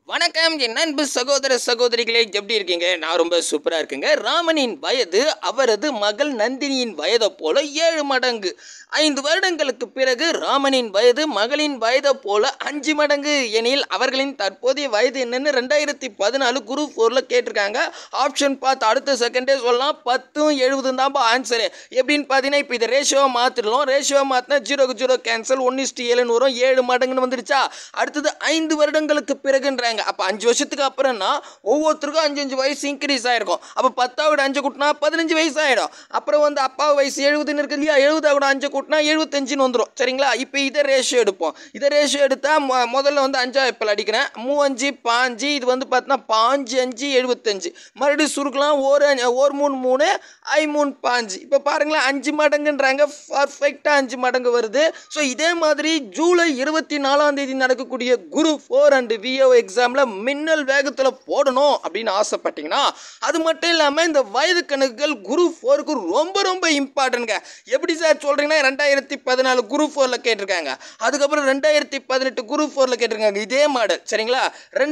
வணக்கம் என் அன்பு சகோதர சகோதரிகளே, எப்படி இருக்கீங்க? நான் ரொம்ப சூப்பராக இருக்குங்க. ராமனின் வயது அவரது மகள் நந்தினியின் வயதை போல 7 மடங்கு. 5 வருடங்களுக்கு பிறகு ராமனின் வயது மகளின் வயதை போல 5 மடங்கு எனில் அவர்களின் தற்போதைய வயது என்னன்னு 2014 குரூப் 4ல் கேட்டிருக்காங்க. ஆப்ஷன் பார்த்து அடுத்த செகண்டே சொல்லலாம். 10 70 தான்ப்பா ஆன்சரு. எப்படின்னு பார்த்தீங்கன்னா, இப்போ இதை ரேஷியோவை மாற்றிடலாம். ரேஷியோவை மாற்றினா 0க்கு 0 கேன்சல், 1:7 வரும். 7 மடங்குன்னு வந்துடுச்சா? அடுத்தது 5 வருடங்களுக்கு பிறகுன்றாங்க. அப்போ 5 வருஷத்துக்கு அப்புறம்னா ஒவ்வொருத்தருக்கும் 5 வயசு இன்க்ரீஸ் ஆயிருக்கும். அப்போ 10 5 கூட்டினா 15 வயசு ஆயிடும். அப்புறம் வந்து அப்பா வயசு 70 இருக்கு இல்லையா, 70 5 கூட்டினா 75 வந்துடும். சரிங்களா? இப்போ இதை ரேஷியோ எடுப்போம். இதை ரேஷியோ எடுத்தால் முதல்ல வந்து 5 இப்போ அடிக்கிறேன். 3 5 5 இது வந்து பார்த்தீங்கன்னா 5 5 75. மறுபடியும் சுருக்கலாம். 1 3 3 3 5. இப்போ பாருங்களேன், 5 மடங்குன்றாங்க. பர்ஃபெக்டாக 5 மடங்கு வருது. ஸோ இதே மாதிரி ஜூலை 24 நடக்கக்கூடிய குரூப் 4 அண்ட் VAO எக்ஸாமில் மின்னல் வேகத்தில் போடணும் அப்படின்னு ஆசைப்பட்டீங்கன்னா, அது மட்டும் இல்லாமல் இந்த வயது கணக்குகள் குரூப் 4க்கு ரொம்ப ரொம்ப இம்பார்ட்டன்ட்ங்க. எப்படி சார் சொல்கிறீங்கன்னா, 2014 குரூப் 4ல் கேட்டிருக்காங்க. அதுக்கப்புறம் 2018 குரூப் 4ல் கேட்டிருக்காங்க இதே மாடல். சரிங்களா?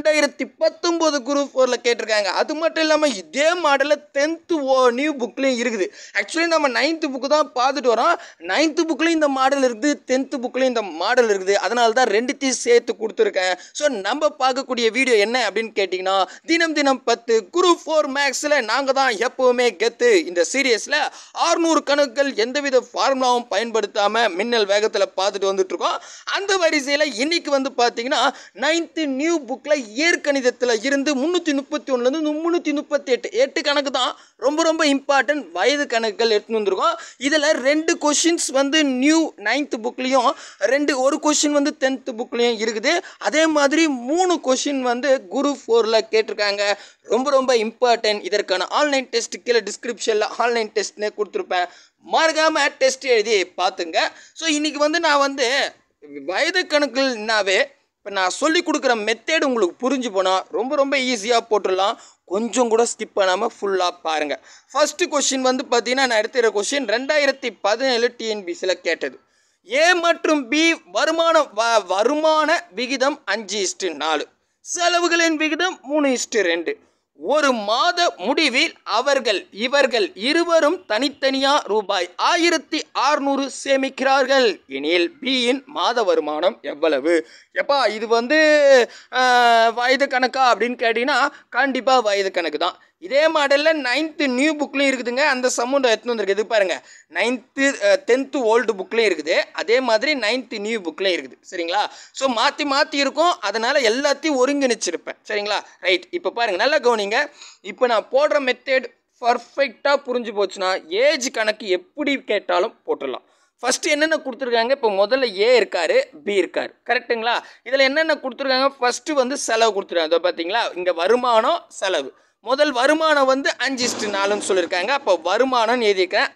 2019 குரூப் 4ல் கேட்டிருக்காங்க. அது மட்டும் இல்லாமல் இதே மாடலில் 10th நியூ புக்லேயும் இருக்குது. ஆக்சுவலி நம்ம 9th புக்கு தான் பார்த்துட்டு வரோம். 9th புக்லேயும் இந்த மாடல் இருக்குது, 10th புக்லேயும் இந்த மாடல் இருக்குது. அதனால தான் ரெண்டுத்தையும் சேர்த்து கொடுத்துருக்கேன். ஸோ நம்ம பார்க்கக்கூடிய வீடியோ என்ன அப்படின்னு கேட்டிங்கன்னா, தினம் 10 குரூப் 4 மேக்ஸில் நாங்கள் தான் எப்போவுமே கெத்து. இந்த சீரியஸில் 600 கணக்குகள் எந்தவித ஃபார்முலாவும் பயன்படுத்தாமல் மின்னல் வேகத்தில் பார்த்துட்டு வந்துட்டுருக்கோம். அந்த வரிசையில் இன்னைக்கு வந்து பார்த்தீங்கன்னா 9th நியூ புக்கில் இயற்கணிதத்தில் இருந்து 331லேருந்து 338 8 கணக்கு தான் ரொம்ப ரொம்ப இம்பார்ட்டன்ட் வயது கணக்குகள் எடுத்துன்னு வந்திருக்கோம். இதில் 2 கொஷின்ஸ் வந்து நியூ 9th புக்லேயும் ஒரு கொஷின் வந்து 10th புக்லேயும் இருக்குது. அதே மாதிரி 3 கொஷின் வந்து குரூப் 4ல் கேட்டிருக்காங்க. ரொம்ப ரொம்ப இம்பார்ட்டன்ட். இதற்கான ஆன்லைன் டெஸ்ட் கீழே டிஸ்கிரிப்ஷனில் ஆன்லைன் டெஸ்ட்னே கொடுத்துருப்பேன். மறக்காமல் டெஸ்ட் எழுதி பார்த்துங்க. ஸோ இன்றைக்கி வந்து நான் வந்து வயது கணக்குனாவே இப்போ நான் சொல்லி கொடுக்குற மெத்தேடு உங்களுக்கு புரிஞ்சு போனால் ரொம்ப ரொம்ப ஈஸியாக போட்டுடலாம். கொஞ்சம் கூட ஸ்கிப் பண்ணாமல் ஃபுல்லாக பாருங்கள். ஃபஸ்ட்டு கொஷின் வந்து பார்த்தீங்கன்னா, நான் எடுத்துகிற கொஷின் 2017 டிஎன்பிசியில் கேட்டது. ஏ மற்றும் பி வருமான விகிதம் 5:4, செலவுகளின் விகிதம் 3:2. ஒரு மாத முடிவில் இவர்கள் இருவரும் தனித்தனியா ரூபாய் 1600 சேமிக்கிறார்கள் எனில் பியின் மாத வருமானம் எவ்வளவு? எப்பா இது வந்து வயது கணக்கா அப்படின்னு கேட்டிங்கன்னா, கண்டிப்பாக வயது கணக்கு தான். இதே மாடலில் 9th நியூ புக்லேயும் இருக்குதுங்க. அந்த சம்மௌண்ட் எடுத்துன்னு வந்துருக்கு. இது பாருங்கள், 10th ஓல்டு புக்லேயும் இருக்குது. அதே மாதிரி 9th நியூ புக்லேயும் இருக்குது. சரிங்களா? ஸோ மாற்றி இருக்கும். அதனால் எல்லாத்தையும் ஒருங்கிணைச்சிருப்பேன். சரிங்களா? ரைட். இப்போ பாருங்கள், நல்லா கவனிங்க. இப்போ நான் போடுற மெத்தேட் பர்ஃபெக்டாக புரிஞ்சு போச்சுன்னா ஏஜ் கணக்கு எப்படி கேட்டாலும் போட்டுடலாம். ஃபஸ்ட்டு என்னென்ன கொடுத்துருக்காங்க? இப்போ முதல்ல ஏ இருக்கார், பி இருக்கார். கரெக்டுங்களா? இதில் என்னென்ன கொடுத்துருக்காங்க? ஃபஸ்ட்டு வந்து செலவு கொடுத்துருக்காங்க. அதை பார்த்தீங்களா? இங்கே வருமானம் செலவு. முதல் வருமானம் வந்து 5:4ன்னு சொல்லியிருக்காங்க. அப்போ வருமானம்னு எழுதியிருக்கேன்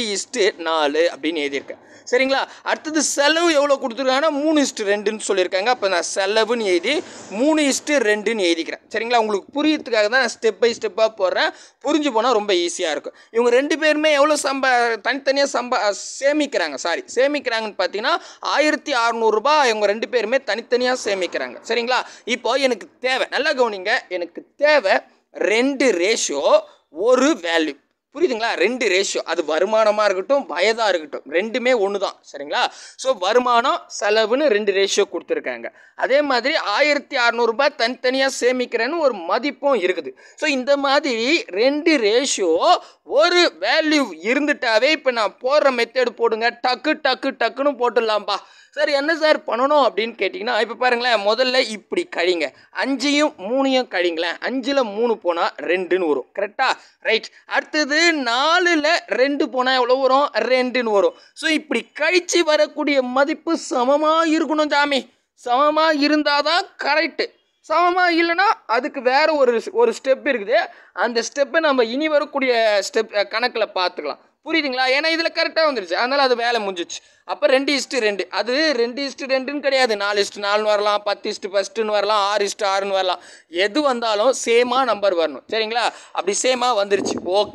5:4 அப்படின்னு எழுதியிருக்கேன். சரிங்களா? அடுத்தது செலவு எவ்வளோ கொடுத்துருக்காங்கன்னா 3:2ன்னு சொல்லியிருக்காங்க. அப்போ நான் செலவுன்னு எழுதி 3:2ன்னு எழுதிக்கிறேன். சரிங்களா? உங்களுக்கு புரியறதுக்காக தான் நான் ஸ்டெப் பை ஸ்டெப்பாக போடுறேன். புரிஞ்சு போனால் ரொம்ப ஈஸியாக இருக்கும். இவங்க 2 பேருமே எவ்வளோ தனித்தனியாக சேமிக்கிறாங்கன்னு பார்த்தீங்கன்னா 1600 ரூபாய் இவங்க 2 பேருமே தனித்தனியாக சேமிக்கிறாங்க. சரிங்களா? இப்போ எனக்கு தேவை, நல்லா கவனிங்க, எனக்கு தேவை 2 ரேஷியோ 1 வேல்யூ. புரியுதுங்களா? 2 ரேஷியோ, அது வருமானமாக இருக்கட்டும் வயதாக இருக்கட்டும், ரெண்டுமே ஒன்று தான். சரிங்களா? ஸோ வருமானம் செலவுன்னு 2 ரேஷியோ கொடுத்துருக்காங்க. அதே மாதிரி 1600 ரூபாய் தனித்தனியாக சேமிக்கிறேன்னு ஒரு மதிப்பும் இருக்குது. ஸோ இந்த மாதிரி 2 ரேஷியோ 1 வேல்யூ இருந்துட்டாவே இப்போ நான் போடுற மெத்தேடு போடுங்க. டக்குன்னு போட்டுடலாம்ப்பா. சார் என்ன சார் பண்ணணும் அப்படின்னு கேட்டிங்கன்னா, இப்போ பாருங்களேன், முதல்ல இப்படி கழிங்க. 5யும் 3யும் கழிங்களேன். 5ல் 3 போனால் 2ன்னு வரும். கரெக்டாக? ரைட். அடுத்தது 4ல் 2 போனால் எவ்வளோ வரும்? 2ன்னு வரும். ஸோ இப்படி கழித்து வரக்கூடிய மதிப்பு சமமாக இருக்கணும் சாமி. சமமாக இருந்தால் தான் கரெக்டு. சமமாக இல்லைன்னா அதுக்கு வேறு ஒரு ஸ்டெப் இருக்குது. அந்த ஸ்டெப்பை நம்ம இனி வரக்கூடிய கணக்கில் பார்த்துக்கலாம். புரியுதுங்களா? ஏன்னா இதில் கரெக்டாக வந்துடுச்சு. அதனால் அது வேலை முடிஞ்சிச்சு. அப்போ 2:2. அது 2:2ன்னு கிடையாது. 4:4ன்னு வரலாம், 10:1ன்னு வரலாம், 6:6ன்னு வரலாம். எது வந்தாலும் சேமாக நம்பர் வரணும். சரிங்களா? அப்படி சேமாக வந்துருச்சு. ஓகே.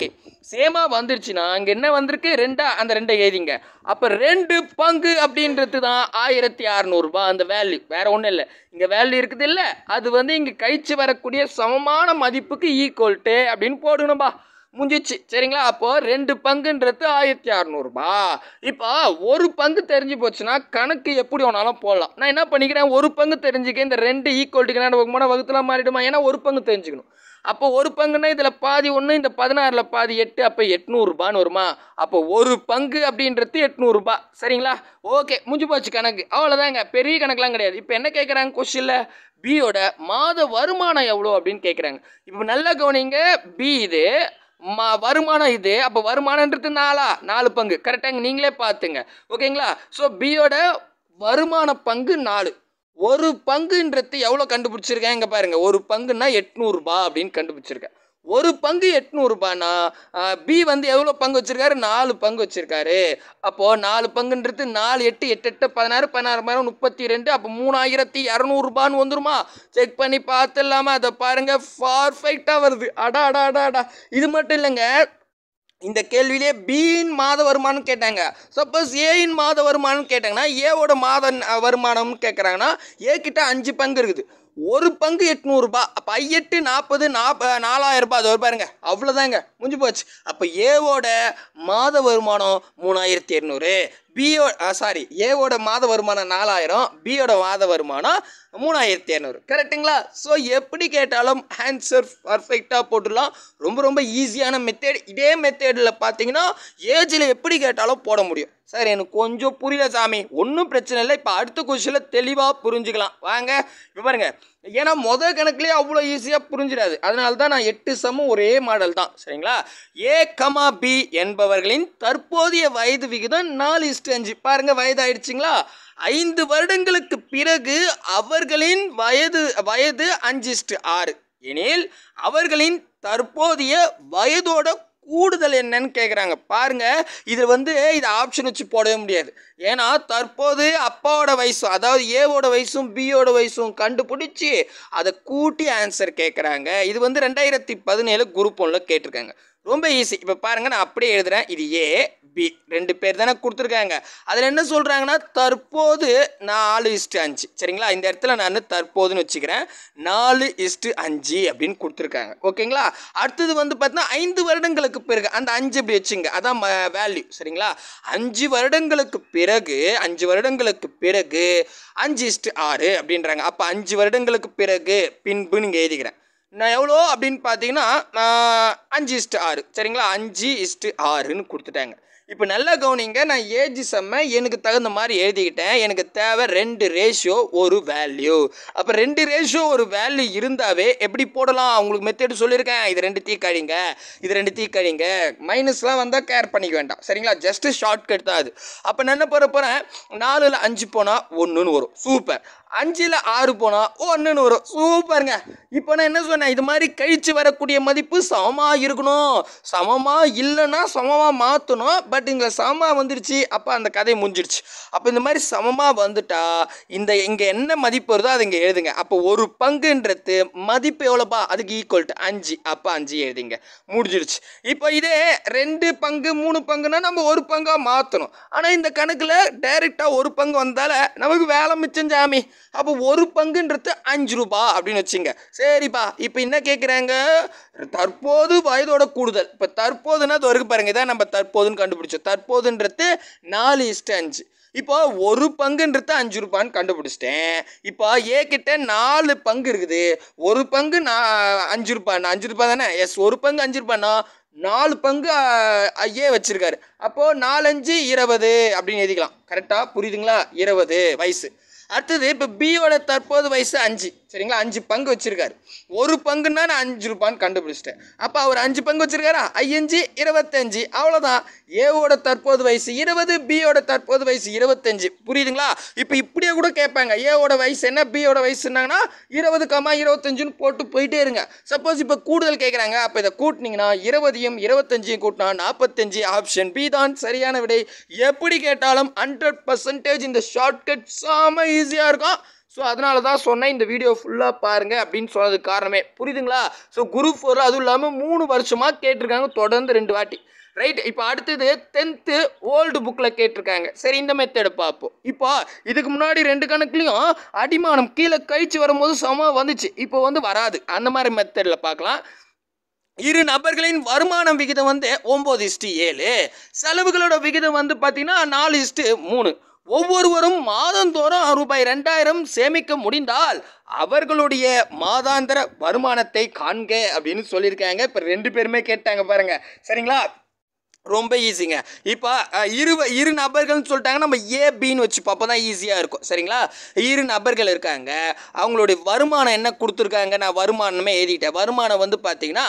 சேமா வந்துருச்சுன்னா அங்கே என்ன வந்திருக்கு? ரெண்டா, அந்த ரெண்டை எழுதிங்க. அப்போ 2 பங்கு அப்படின்றது தான் 1600 ரூபாய் அந்த வேல்யூ, வேற ஒன்றும் இல்லை. இங்கே வேல்யூ இருக்குது இல்லை, அது வந்து இங்கே கழிச்சு வரக்கூடிய சமமான மதிப்புக்கு ஈக்குவல்ட்டு அப்படின்னு போடணும்பா. முடிஞ்சிச்சு சரிங்களா? அப்போ 2 பங்குன்றது 1600 ரூபாய். இப்போ ஒரு பங்கு தெரிஞ்சு போச்சுன்னா கணக்கு எப்படி வேணாலும் போடலாம். நான் என்ன பண்ணிக்கிறேன், ஒரு பங்கு தெரிஞ்சுக்க இந்த 2 ஈக்குவல்ட்டுக்கு என்ன வகுத்துலாம் மாறிடுமா? ஏன்னா ஒரு பங்கு தெரிஞ்சுக்கணும். அப்போ ஒரு பங்குன்னா இதில் பாதி 1, இந்த 16ல் பாதி 8, அப்போ 800 ரூபான்னு வருமா? அப்போ ஒரு பங்கு அப்படின்றது 800 ரூபாய் சரிங்களா? ஓகே, முடிஞ்சு போச்சு கணக்கு, அவ்வளோதாங்க. பெரிய கணக்கெலாம் கிடையாது. இப்போ என்ன கேட்குறாங்க கொஸ்டினில்? பியோட மாத வருமானம் எவ்வளோ அப்படின்னு கேட்குறாங்க. இப்போ நல்லா கவனிங்க, பி இது, வருமானம் இது. அப்போ வருமானன்றது 4 பங்கு கரெக்டாங்க, நீங்களே பார்த்துங்க ஓகேங்களா? ஸோ பியோட வருமான பங்கு 4. ஒரு பங்குன்றது எவ்வளோ கண்டுபிடிச்சிருக்கேன் இங்கே பாருங்க. ஒரு பங்குன்னா 800 ரூபாய் அப்படின்னு கண்டுபிடிச்சிருக்கேன். ஒரு பங்கு 800 ரூபாய்னா பி வந்து எவ்வளோ பங்கு வச்சிருக்காரு? 4 பங்கு வச்சிருக்காரு. அப்போது 4 பங்குன்றது 4 8 8 8 16 16 32, அப்போ 3200 ரூபான்னு வந்துருமா? செக் பண்ணி பார்த்துடலாமா? அதை பாருங்க, பர்ஃபெக்டாக வருது. அடா அடா அடா அடா. இது மட்டும் இல்லைங்க, இந்த கேள்வியிலே பியின் மாத வருமானம் கேட்டாங்க. சப்போஸ் ஏயின் மாத வருமானம் கேட்டாங்கன்னா, ஏவோட மாத வருமானம்னு கேட்குறாங்கன்னா, ஏ கிட்ட 5 பங்கு இருக்குது. ஒரு பங்கு 800 ரூபாய். அப்போ 8 40 4000 ரூபாய். அது ஒரு பாருங்க, அவ்வளோதாங்க, முடிஞ்சு போச்சு. அப்போ ஏவோட மாத வருமானம் 3200, ஏவோட மாத வருமானம் 4000, பியோட மாத வருமானம் 3200. கரெக்டுங்களா? ஸோ எப்படி கேட்டாலும் ஆன்சர் பர்ஃபெக்டாக போட்டுடலாம். ரொம்ப ரொம்ப ஈஸியான மெத்தேட். இதே மெத்தேடில் பார்த்தீங்கன்னா ஏஜில் எப்படி கேட்டாலும் போட முடியும். சார் எனக்கு கொஞ்சம் புரியல சாமி, ஒன்றும் பிரச்சனை இல்லை. இப்போ அடுத்த கொஸ்டினில் தெளிவாக புரிஞ்சுக்கலாம் வாங்க. இப்போ பாருங்க, ஏன்னா முதல் கணக்குலேயே அவ்வளோ ஈஸியாக புரிஞ்சிடாது. அதனால தான் நான் 8 சமம் ஒரே மாடல் தான் சரிங்களா? ஏ கமா பி என்பவர்களின் தற்போதைய வயது விகிதம் 4:5. பாருங்க, வயது ஆயிடுச்சுங்களா? 5 வருடங்களுக்கு பிறகு அவர்களின் வயது 5:6 எனில் அவர்களின் தற்போதைய வயதோட கூடுதல் என்னன்னு கேட்குறாங்க. பாருங்க, இது வந்து இது ஆப்ஷன் வச்சு போடவே முடியாது. ஏன்னா தற்போது அப்பாவோட வயசும், அதாவது ஏவோட வயசும் பியோட வயசும் கண்டுபிடிச்சி அதை கூட்டி ஆன்சர் கேட்குறாங்க. இது வந்து 2017 குரூப் 1ல் கேட்டிருக்காங்க. ரொம்ப ஈஸி. இப்போ பாருங்கள், நான் அப்படியே எழுதுகிறேன். இது ஏ பி 2 பேர் தானே கொடுத்துருக்காங்க. அதில் என்ன சொல்கிறாங்கன்னா, தற்போது 4:5 சரிங்களா? இந்த இடத்துல நான் தற்போதுன்னு வச்சுக்கிறேன். 4:5 அப்படின்னு கொடுத்துருக்காங்க ஓகேங்களா? அடுத்தது வந்து பார்த்தீங்கன்னா 5 வருடங்களுக்கு பிறகு, அந்த 5 இப்படி வச்சுங்க, அதான் வேல்யூ சரிங்களா? 5 வருடங்களுக்கு பிறகு 5:6 அப்படின்றாங்க. அப்போ 5 வருடங்களுக்கு பிறகு பின்பு நீங்கள் எழுதிக்கிறேன். நான் எவ்வளோ அப்படின்னு பார்த்தீங்கன்னா 5:6 சரிங்களா? 5:6ன்னு கொடுத்துட்டாங்க. இப்போ நல்லா கவனிங்க, நான் ஏஜ் செம்ம எனக்கு தகுந்த மாதிரி எழுதிக்கிட்டேன். எனக்கு தேவை 2 ரேஷியோ ஒரு வேல்யூ. அப்போ 2 ரேஷியோ ஒரு வேல்யூ இருந்தாவே எப்படி போடலாம் உங்களுக்கு மெத்தேடு சொல்லியிருக்கேன். இது 2 தீக்கழிங்க, இது 2 தீக்கழிங்க. மைனஸ்லாம் வந்தால் கேர் பண்ணிக்க வேண்டாம் சரிங்களா? ஜஸ்ட்டு ஷார்ட்கட் தான் அது. அப்போ நான் என்ன பண்ண போகிறேன், 4ல் 5 போனால் 1ன்னு வரும். சூப்பர். 5ல் 6 போனால் 1ன்னு வரும். சூப்பருங்க. இப்போ நான் என்ன சொன்னேன், இது மாதிரி கழிச்சு வரக்கூடிய மதிப்பு சமமாக இருக்கணும். சமமாக இல்லைன்னா சமமாக மாற்றணும். பட் இங்கே சமமாக வந்துடுச்சு, அப்போ அந்த கதை முடிஞ்சிடுச்சு. அப்போ இந்த மாதிரி சமமாக வந்துட்டா இங்கே என்ன மதிப்பு வருதோ அதை இங்கே எழுதுங்க. அப்போ ஒரு பங்குன்றது மதிப்பு எவ்வளோப்பா, அதுக்கு ஈக்குவல் டு 5. அப்போ 5 எழுதிங்க, முடிஞ்சிடுச்சு. இப்போ இதே 2 பங்கு 3 பங்குன்னா நம்ம ஒரு பங்காக மாற்றணும். ஆனால் இந்த கணக்கில் டைரெக்டாக ஒரு பங்கு வந்தால நமக்கு வேலை மிச்சம் ஜாமி. அப்போ ஒரு பங்குன்றது 5 ரூபாய் அப்படின்னு வச்சுங்க. சரிப்பா, இப்போ என்ன கேட்குறாங்க, தற்போது வயதோட கூடுதல். இப்போ தற்போதுன்னா அது வரைக்கும் பாருங்க, இதான் நம்ம தற்போதுன்னு கண்டுபிடிச்சோம். தற்போதுன்றது 4:5. இப்போ ஒரு பங்குன்றது 5 ரூபான்னு கண்டுபிடிச்சிட்டேன். இப்போ ஏ கிட்ட 4 பங்கு இருக்குது. ஒரு பங்கு 5 ரூபாய், 5 ரூபாய் தானே? எஸ், ஒரு பங்கு 5 ரூபாய்னா 4 பங்கு ஏ வச்சிருக்காரு. அப்போது 4 5 20 அப்படின்னு எழுதிக்கலாம். கரெக்டாக புரியுதுங்களா? 20 வயசு. அடுத்தது இப்போ பியோட தற்போது வயசு 5 சரிங்களா? 5 பங்கு வச்சிருக்காரு. ஒரு பங்குன்னா நான் 5 ரூபான்னு கண்டுபிடிச்சிட்டேன். அப்போ அவர் 5 பங்கு வச்சிருக்காரா? 5 25. அவ்வளோதான். ஏவோட தற்போது வயசு 20, பியோட தற்போது வயசு 25. புரியுதுங்களா? இப்போ இப்படியே கூட கேட்பாங்க, ஏவோட வயசு என்ன, பியோட வயசு என்னங்கன்னா 20, 25ன்னு போட்டு போயிட்டே இருங்க. சப்போஸ் இப்போ கூடுதல் கேட்குறாங்க, அப்போ இதை கூட்டினீங்கன்னா 20யும் 25யும் கூட்டினா 45. ஆப்ஷன் பி தான் சரியான விடை. எப்படி கேட்டாலும் 100% இந்த ஷார்ட்கட் செம ஈஸியாக இருக்கும். ஸோ அதனால தான் சொன்னேன் இந்த வீடியோ ஃபுல்லாக பாருங்கள் அப்படின்னு சொன்னதுக்கு காரணமே. புரியுதுங்களா? ஸோ குரூப் 4 அதுவும் இல்லாமல் 3 வருஷமாக கேட்டிருக்காங்க தொடர்ந்து 2 வாட்டி. ரைட். இப்போ அடுத்தது 10th ஓல்டு புக்கில் கேட்டிருக்காங்க. சரி, இந்த மெத்தடை பார்ப்போம். இப்போ இதுக்கு முன்னாடி 2 கணக்குலையும் அடிமானம் கீழே கழிச்சு வரும்போது சம வந்துச்சு. இப்போ வந்து வராது. அந்த மாதிரி மெத்தடில் பார்க்கலாம். இரு நபர்களின் வருமானம் விகிதம் வந்து 9:7. செலவுகளோட விகிதம் வந்து பார்த்தீங்கன்னா 4:3. ஒவ்வொருவரும் மாதந்தோறும் ரூபாய் 2000 சேமிக்க முடிந்தால் அவர்களுடைய மாதாந்திர வருமானத்தை காண்க அப்படின்னு சொல்லியிருக்காங்க. இப்போ 2 பேருமே கேட்டாங்க பாருங்க. சரிங்களா? ரொம்ப ஈஸிங்க. இப்போ இரு நபர்கள்னு சொல்லிட்டாங்க, நம்ம ஏபின்னு வச்சுப்போம். அப்போ தான் ஈஸியாக இருக்கும். சரிங்களா? இரு நபர்கள் இருக்காங்க, அவங்களுடைய வருமானம் என்ன கொடுத்துருக்காங்க, நான் வருமானமே எழுதிட்டேன். வருமானம் வந்து பார்த்தீங்கன்னா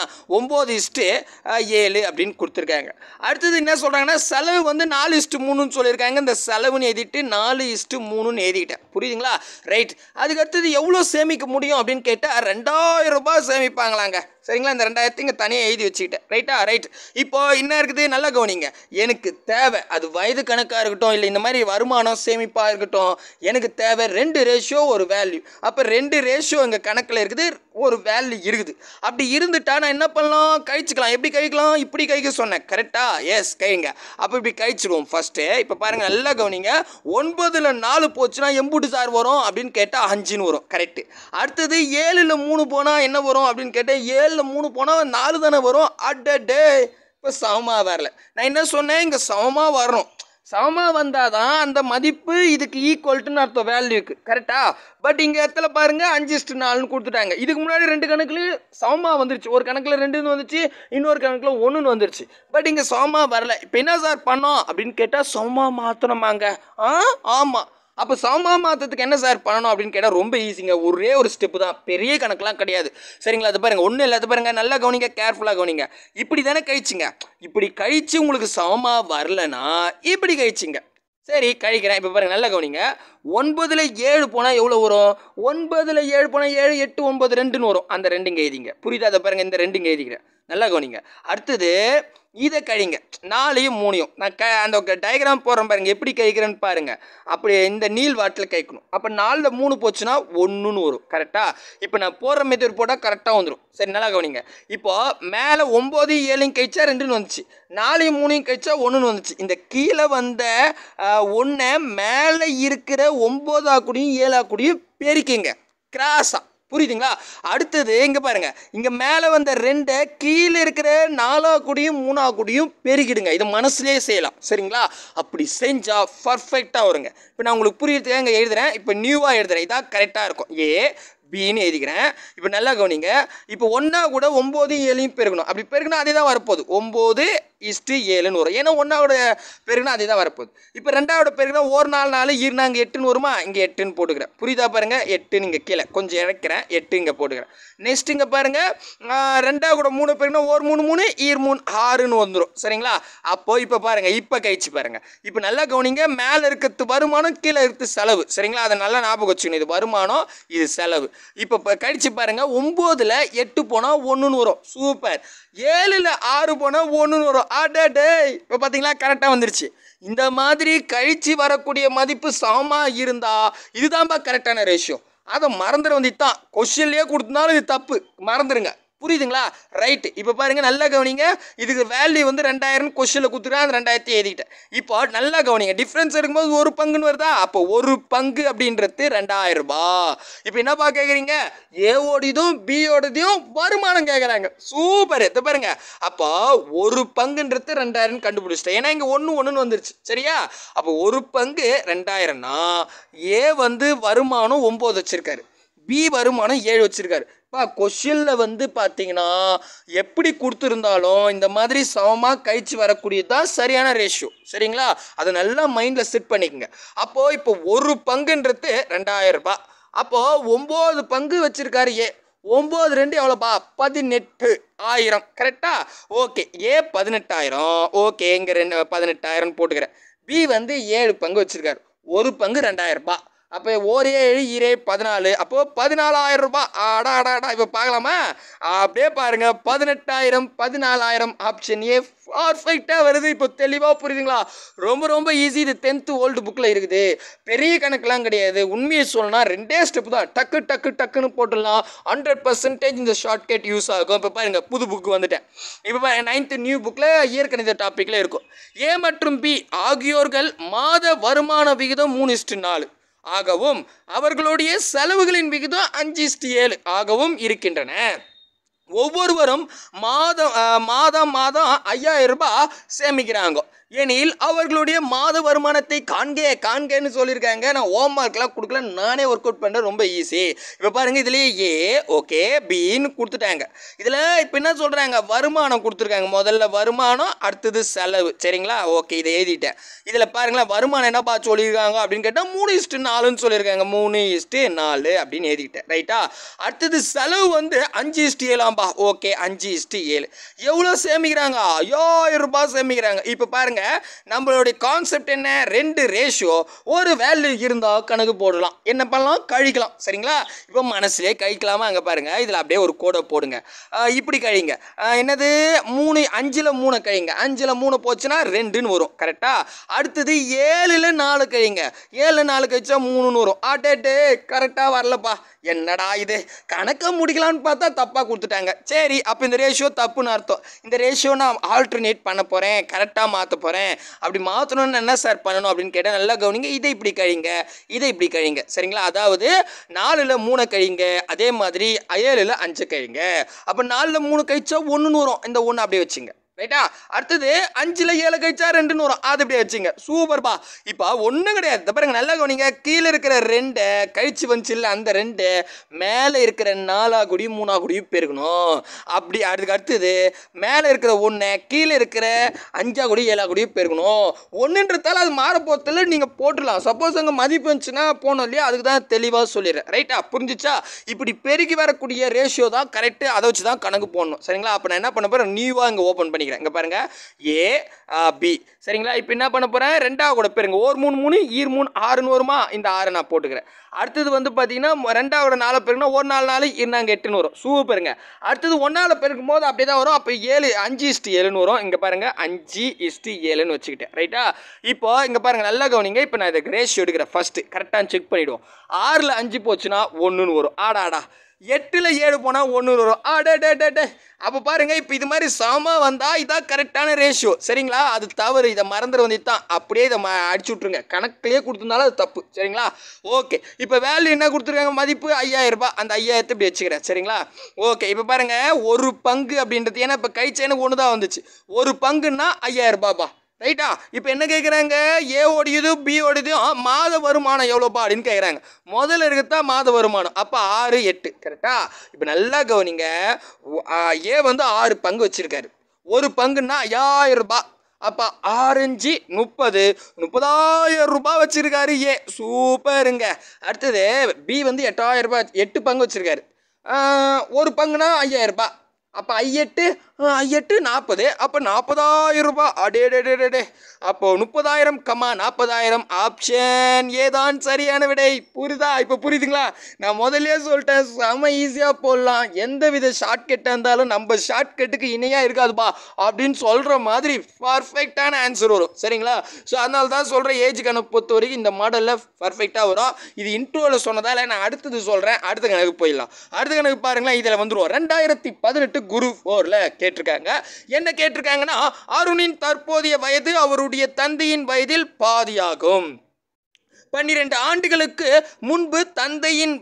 9:7 அப்படின்னு கொடுத்துருக்காங்க. அடுத்தது என்ன சொல்கிறாங்கன்னா செலவு வந்து 4:3ன்னு சொல்லியிருக்காங்க. இந்த செலவுன்னு எழுதிட்டு 4:3ன்னு எழுதிட்டேன். புரியுதுங்களா? ரைட். அதுக்கடுத்தது எவ்வளோ சேமிக்க முடியும் அப்படின்னு கேட்டால் 2000 ரூபாய் சேமிப்பாங்களாங்க. சரிங்களா? இந்த 2000 இங்கே தனியாக எழுதி வச்சுக்கிட்டேன். ரைட்டா? ரைட். இப்போ என்ன இருக்குது நல்லா கவனிங்க. எனக்கு தேவை, அது வயது கணக்காக இருக்கட்டும், இல்லை இந்த மாதிரி வருமானம் சேமிப்பாக இருக்கட்டும், எனக்கு தேவை 2 ரேஷியோ ஒரு வேல்யூ. அப்போ 2 ரேஷியோ எங்கள் கணக்கில் இருக்குது, ஒரு வேல்யூ இருக்குது. அப்படி இருந்துட்டா நான் என்ன பண்ணலாம், கழிச்சுக்கலாம். எப்படி கழிக்கலாம்? இப்படி கழிக்க சொன்னேன். கரெக்டா? எஸ், கழிங்க. அப்போ இப்படி கழிச்சிடுவோம் ஃபஸ்ட்டு. இப்போ பாருங்கள் நல்லா கவனிங்க. 9ல் 4 போச்சுன்னா எம்புட்டு சார் வரும் அப்படின்னு கேட்டால் 5ன்னு வரும். கரெக்டு. அடுத்தது 7ல் 3 போனால் என்ன வரும் அப்படின்னு கேட்டால் 7ல் 3 போனால் 4 தானே வரும். அடடே, இப்போ சமமாக வரல. நான் என்ன சொன்னேன், இங்கே சமமாக வரணும். சமமாக வந்தால் தான் அந்த மதிப்பு இதுக்கு ஈக்குவல்ட்டுன்னு அர்த்தம், வேல்யூக்கு. கரெக்டா? பட் இங்கே இடத்துல பாருங்கள் 5:4ன்னு கொடுத்துட்டாங்க. இதுக்கு முன்னாடி 2 கணக்குலையும் சமமாக வந்துருச்சு. ஒரு கணக்கில் 2ன்னு வந்துச்சு, இன்னொரு கணக்கில் 1ன்னு வந்துருச்சு. பட் இங்கே சமமாக வரல. இப்போ என்ன சார் பண்ணோம் அப்படின்னு கேட்டால் சமமாக மாற்றணுமாங்க. ஆமாம். அப்போ சமமாக மாற்றத்துக்கு என்ன சார் பண்ணணும் அப்படின்னு கேட்டால் ரொம்ப ஈஸிங்க. ஒரே ஒரு ஸ்டெப்பு தான், பெரிய கணக்கெலாம் கிடையாது. சரிங்களா? அது பாருங்கள், ஒன்றும் இல்லை. அது பாருங்கள், நல்லா கவனிங்க, கேர்ஃபுல்லாக கவனிங்க. இப்படி தானே கழிச்சிங்க. இப்படி கழித்து உங்களுக்கு சமமாக வரலன்னா இப்படி கழிச்சிங்க. சரி, கழிக்கிறேன். இப்போ பாருங்கள் நல்லா கவனிங்க. 9ல் 7 போனால் எவ்வளோ வரும்? 9ல் 7 போனால் 7, 8, 9, 2ன்னு வரும். அந்த 2 இங்கே எழுதிங்க. புரியுதா? அதை பாருங்கள், இந்த 2 இங்கே எழுதிக்கிறேன். நல்லா கவனிங்க. அடுத்தது இதை கழிங்க. 4யும் 3யும் நான் அந்த டயக்ராம் போடுறேன் பாருங்கள், எப்படி கழிக்கிறேன்னு பாருங்கள். அப்படி இந்த நீள் வாட்டில் கழிக்கணும். அப்போ 4ல் 3 போச்சுன்னா 1ன்னு வரும். கரெக்டாக? இப்போ நான் போடுற மெத்தட் போட்டால் கரெக்டாக வந்துடும். சரி, நல்லா கவனிங்க. இப்போது மேலே 9, 7யும் கழிச்சா 2ன்னு வந்துச்சு, 4யும் 3யும் கழிச்சா 1ன்னு வந்துச்சு. இந்த கீழே வந்த 1 மேலே இருக்கிற 9 கூடியும் 7 கூடியும் பெருக்கிங்க கிராஸாக. புரியுதுங்களா? அடுத்தது இங்கே பாருங்கள், இங்கே மேலே வந்த 2 கீழே இருக்கிற 4 கூடியும் 3 கூடியும் பெருகிடுங்க. இதை மனசுலேயே செய்யலாம். சரிங்களா? அப்படி செஞ்சால் பர்ஃபெக்டாக வருங்க. இப்போ நான் உங்களுக்கு புரியுறதுக்காக இங்கே எழுதுகிறேன். இப்போ நியூவாக எழுதுகிறேன். இதான் கரெக்டாக இருக்கும். பின்னு எழுதிக்கிறேன். இப்போ நல்லா கவனிங்க. இப்போ 1 கூட 9, 7யும் பெருகணும். அப்படி பெருகுனா அதே தான் வரப்போகுது. 9:7ன்னு வரும். ஏன்னா 1 பெருகுனா அதே தான் வரப்போகுது. இப்போ 2 பெருகுனா 1 4 4 2 8ன்னு வருமா? இங்கே 8ன்னு போட்டுக்கிறேன். புரியுதா? பாருங்கள், 8ன்னு இங்கே கீழே கொஞ்சம் இறக்கிறேன், 8 இங்கே போட்டுக்கிறேன். நெக்ஸ்ட் இங்கே பாருங்கள், 2 கூட 3 பெருகுனா 1 3 3 2 3 6ன்னு வந்துடும். சரிங்களா? அப்போது இப்போ பாருங்கள், இப்போ கழிச்சு பாருங்கள். இப்போ நல்லா கவனிங்க. மேலே இருக்கிறது வருமானம், கீழே இருக்கிறது செலவு. சரிங்களா? அதை நல்லா ஞாபகம் வச்சுக்கணும். இது வருமானம், இது செலவு. இப்போ கழிச்சு பாருங்க. 9ல் 8 போனால் 1ன்னு வரும். சூப்பர். 7ல் 6 போனால் 1ன்னு வரும். அடடே, இப்போ பார்த்தீங்களா கரெக்டாக வந்துருச்சு. இந்த மாதிரி கழிச்சு வரக்கூடிய மதிப்பு சமமாக இருந்தால் இதுதான்ப்பா கரெக்டான ரேஷியோ. அதை மறந்துட வந்துட்டான். கொஸ்டின்லேயே கொடுத்தனாலும் இது தப்பு, மறந்துடுங்க. புரியுதுங்களா? ரைட்டு. இப்போ பாருங்கள் நல்லா கவனிங்க. இதுக்கு வேல்யூ வந்து 2000 கொஸ்டினில் கொடுத்துருக்கேன். அந்த 2000 எழுதிட்டேன். இப்போ நல்லா கவனிங்க. டிஃப்ரென்ஸ் எடுக்கும்போது 1 பங்குன்னு வருதா? அப்போ 1 பங்கு அப்படின்றது 2000 ரூபாய். இப்போ என்னப்பா கேட்குறீங்க? ஏவோடதும் பியோடதையும் வருமானம் கேட்குறாங்க. சூப்பர். இதை பாருங்க. அப்போ 1 பங்குன்றது 2000 கண்டுபிடிச்சிட்டேன். ஏன்னா இங்கே 1 1ன்னு வந்துருச்சு. சரியா? அப்போ 1 பங்கு 2000னா ஏ வந்து வருமானம் 9 வச்சிருக்காரு, பி வருமானம் 7 வச்சிருக்காரு. கொஸ்டினில் வந்து பார்த்தீங்கன்னா எப்படி கொடுத்துருந்தாலும் இந்த மாதிரி சமமாக கழிச்சு வரக்கூடியது தான் சரியான ரேஷியோ. சரிங்களா? அதை நல்லா மைண்டில் செட் பண்ணிக்கோங்க. அப்போது இப்போ 1 பங்குன்றது 2000 ரூபாய். அப்போது 9 பங்கு வச்சுருக்காரு ஏ. 9 2 எவ்வளோப்பா? 18,000. கரெக்டா? ஓகே. ஏ 18,000. ஓகே, இங்கே 18,000 போட்டுக்கிறேன். பி வந்து 7 பங்கு வச்சுருக்காரு. 1 பங்கு 2000 ரூபாய். அப்போ ஓர் 7 ஈரே 14, அப்போது 14,000 ரூபாய். அடா இப்போ பார்க்கலாமா? அப்படியே பாருங்க, 18,000 14,000 ஆப்ஷன் ஏ பர்ஃபெக்டாக வருது. இப்போ தெளிவாக புரியுதுங்களா? ரொம்ப ரொம்ப ஈஸி. இது 10th ஓல்டு புக்கில் இருக்குது, பெரிய கணக்கெலாம் கிடையாது. உண்மையை சொல்லணும்னா 2 ஸ்டெப் தான், டக்குன்னு போட்டுடலாம். 100% இந்த ஷார்ட்கட் யூஸ் ஆகும். இப்போ பாருங்க, புது புக்கு வந்துட்டேன். இப்போ 9th நியூ புக்கில் இயற்கணித டாப்பிக்கில் இருக்கும். ஏ மற்றும் பி ஆகியோர்கள் மாத வருமான விகிதம் 3:4 ஆகவும் அவர்களுடைய செலவுகளின் விகிதம் 5:7 ஆகவும் இருக்கின்றன. ஒவ்வொருவரும் மாதம் 5,000 ரூபாய் சேமிக்கிறாங்க எனில் அவர்களுடைய மாத வருமானத்தை காண்கன்னு சொல்லியிருக்காங்க. நான் ஹோம் மார்க்லாம் கொடுக்கல, நானே ஒர்க் அவுட் பண்ணுறேன், ரொம்ப ஈஸி. இப்போ பாருங்கள், இதுலேயே ஏ ஓகே பின்னு கொடுத்துட்டாங்க. இதில் இப்போ என்ன சொல்கிறாங்க, வருமானம் கொடுத்துருக்காங்க. முதல்ல வருமானம், அடுத்தது செலவு. சரிங்களா? ஓகே, இதை எழுதிட்டேன். இதில் பாருங்களேன், வருமானம் என்னப்பா சொல்லியிருக்காங்க அப்படின்னு கேட்டால் 3:4ன்னு சொல்லியிருக்காங்க. 3:4 அப்படின்னு எழுதிக்கிட்டேன். ரைட்டா? அடுத்தது செலவு வந்து 5:7. ஓகே, 5:7. எவ்வளோ சேமிக்கிறாங்க? 5,000 ரூபாய் சேமிக்கிறாங்க. இப்போ பாருங்க, நம்மளுடைய கான்செப்ட் என்ன, 2 ரேஷியோ, ஒரு வேல்யூ இருந்தால் கணக்கு போடலாம். என்ன பண்ணலாம்? கழிக்கலாம். சரிங்களா? இப்போ மனசுலேயே கழிக்கலாமா? அங்கே பாருங்க, இதில் அப்படியே ஒரு கோடை போடுங்க. இப்படி கழிங்க. என்னது 3, 5ல் 3 கழிங்க. 5ல் 3 போச்சுன்னா 2ன்னு வரும். கரெக்டா? அடுத்தது 7ல் 4 கழிங்க. 7ல் 4 கழிச்சா 3ன்னு வரும். ஆட்டே கரெக்டாக வரலப்பா, என்னடா இது, கணக்கை முடிக்கலான்னு பார்த்தா தப்பாக கொடுத்துட்டாங்க. சரி, அப்போ இந்த ரேஷியோ தப்புன்னு அர்த்தம். இந்த ரேஷியோ நான் ஆல்டர்னேட் பண்ண போகிறேன், கரெக்டாக மாற்ற போகிறேன். அப்படி மாற்றணும்னு என்ன சார் பண்ணணும் அப்படின்னு கேட்டால், நல்லா கவனிங்க. இதை இப்படி கழிங்க, இதை இப்படி கழிங்க. சரிங்களா? அதாவது 4ல் 3 கழிங்க, அதே மாதிரி 7ல் 5 கழிங்க. அப்போ 4ல் 3 கழிச்சா 1ன்னு வரும். இந்த 1 அப்படியே வச்சுங்க. ரைட்டா? அடுத்தது 5ல் 7 கழிச்சா 2ன்னு வரும். அது இப்படியே வச்சுங்க. சூப்பர்பா. இப்போ ஒன்றும் கிடையாது. பாருங்க, நல்லா கவனிங்க. கீழே இருக்கிற 2 கழிச்சு வந்துச்சு இல்லை, அந்த 2 மேலே இருக்கிற 4 கூடி 3 கூடி பெருக்கணும். அப்படி அதுக்கு அடுத்தது மேலே இருக்கிற 1 கீழே இருக்கிற 5 கூடி 7 கூடி பெருக்கணும். ஒன்றுன்றதால அது மாற போகிறதில்ல, நீங்கள் போட்டுடலாம். சப்போஸ் அங்கே மதிப்பு வந்துச்சுன்னா போனோம் இல்லையா, அதுக்கு தான் தெளிவாக சொல்லிடுறேன். ரைட்டா? புரிஞ்சிச்சா? இப்படி பெருகி வரக்கூடிய ரேஷியோ தான் கரெக்டு, அதை வச்சு தான் கணக்கு போடணும். சரிங்களா? அப்போ நான் என்ன பண்ண போகிறேன், நியூவாக இங்கே ஓப்பன் பண்ணி இங்க பாருங்க, ஏ பி. சரிங்களா? இப்போ என்ன பண்ண போறேன், 2 கூட பெருங்க. 1 3 3 ஈர் 3 6ன்னு வருமா? இந்த 6 நான் போட்டுக்கிறேன். அடுத்தது வந்து பார்த்தீங்கன்னா 2 4 பெருக்குனா 1 4 4 இருந்தாங்க 8ன்னு வரும். சூப்பருங்க. அடுத்தது 1 பெருக்கும் போது அப்படியே தான் வரும். அப்போ 7 5:7ன்னு வரும். இங்கே பாருங்க, 5:7ன்னு வச்சுக்கிட்டேன். ரைட்டா? இப்போ இங்கே பாருங்க, நல்லா கவனிங்க. இப்போ நான் இதுக்கு ரேஷியோ எடுக்கிறேன். ஃபர்ஸ்ட் கரெக்டாக செக் பண்ணிவிடுவோம். 6ல் 5 போச்சுன்னா 1ன்னு வரும். ஆடாடா. 8ல் 7 போனால் 1 வரும். டே. அப்போ பாருங்க, இப்போ இது மாதிரி சம வந்தால் இதான் கரெக்டான ரேஷியோ. சரிங்களா? அது தவறு, இதை மறந்துட வந்து தான் அப்படியே இதை அடிச்சு விட்ருங்க. கணக்கிலேயே கொடுத்துருந்தாலும் அது தப்பு. சரிங்களா? ஓகே, இப்போ வேல்யூ என்ன கொடுத்துருக்காங்க, மதிப்பு 5,000 ரூபாய். அந்த 5,000 இப்படி வச்சுக்கிறேன். சரிங்களா? ஓகே, இப்போ பாருங்க, ஒரு பங்கு அப்படின்றது, ஏன்னா இப்போ கைச்சேன்னு 1 தான் வந்துச்சு. ஒரு பங்குன்னா 5,000 ரூபாய்ப்பா. ரைட்டா? இப்போ என்ன கேட்குறாங்க, ஏ ஓடியது பி ஓடியது, மாத வருமானம் எவ்வளோப்பா அப்படின்னு கேட்குறாங்க. முதல்ல இருக்கிறதா மாத வருமானம். அப்போ 6 8. கரெக்டா? இப்போ நல்லா கவனிங்க. ஏ வந்து 6 பங்கு வச்சுருக்காரு. ஒரு பங்குன்னா 5,000 ரூபாய். அப்போ 6 5 30, 30,000 ரூபாய் வச்சுருக்காரு ஏ. சூப்பருங்க. அடுத்தது பி வந்து 8,000 ரூபாய், 8 பங்கு வச்சுருக்காரு. ஒரு பங்குனா 5,000 ரூபாய். அப்போ 8 40. அப்போ 40,000 ரூபாய். அடே. அப்போ 30,000, 40,000. ஆப்ஷன் ஏதான் சரியான விடை. புரியுதா? இப்போ புரியுதுங்களா? நான் முதல்ல சொல்லிட்டேன், செம ஈஸியாக போடலாம். எந்த வித ஷார்ட்கட்டாக இருந்தாலும் நம்ம ஷார்ட்கட்டுக்கு இணையாக இருக்காதுப்பா அப்படின்னு சொல்கிற மாதிரி பர்ஃபெக்டான ஆன்சர் வரும். சரிங்களா? ஸோ அதனால தான் சொல்கிறேன், ஏஜ் கணக்கு பொறுத்த வரைக்கும் இந்த மாடலில் பர்ஃபெக்டாக வரும். இது இன்ட்ரோவில் சொன்னதால் நான் அடுத்தது சொல்கிறேன். அடுத்த கணக்கு போயிடலாம். அடுத்த கணக்கு பாருங்களேன், இதில் வந்துடுவோம். 2018 குரூப் 4ல் கேட்டிருக்காங்க. என்ன கேட்டிருக்காங்கன்னா, அருணின் தற்போதைய வயது அவருடைய தந்தையின் வயதில் பாதியாகும். 12 ஆண்டுகளுக்கு முன்பு தந்தையின்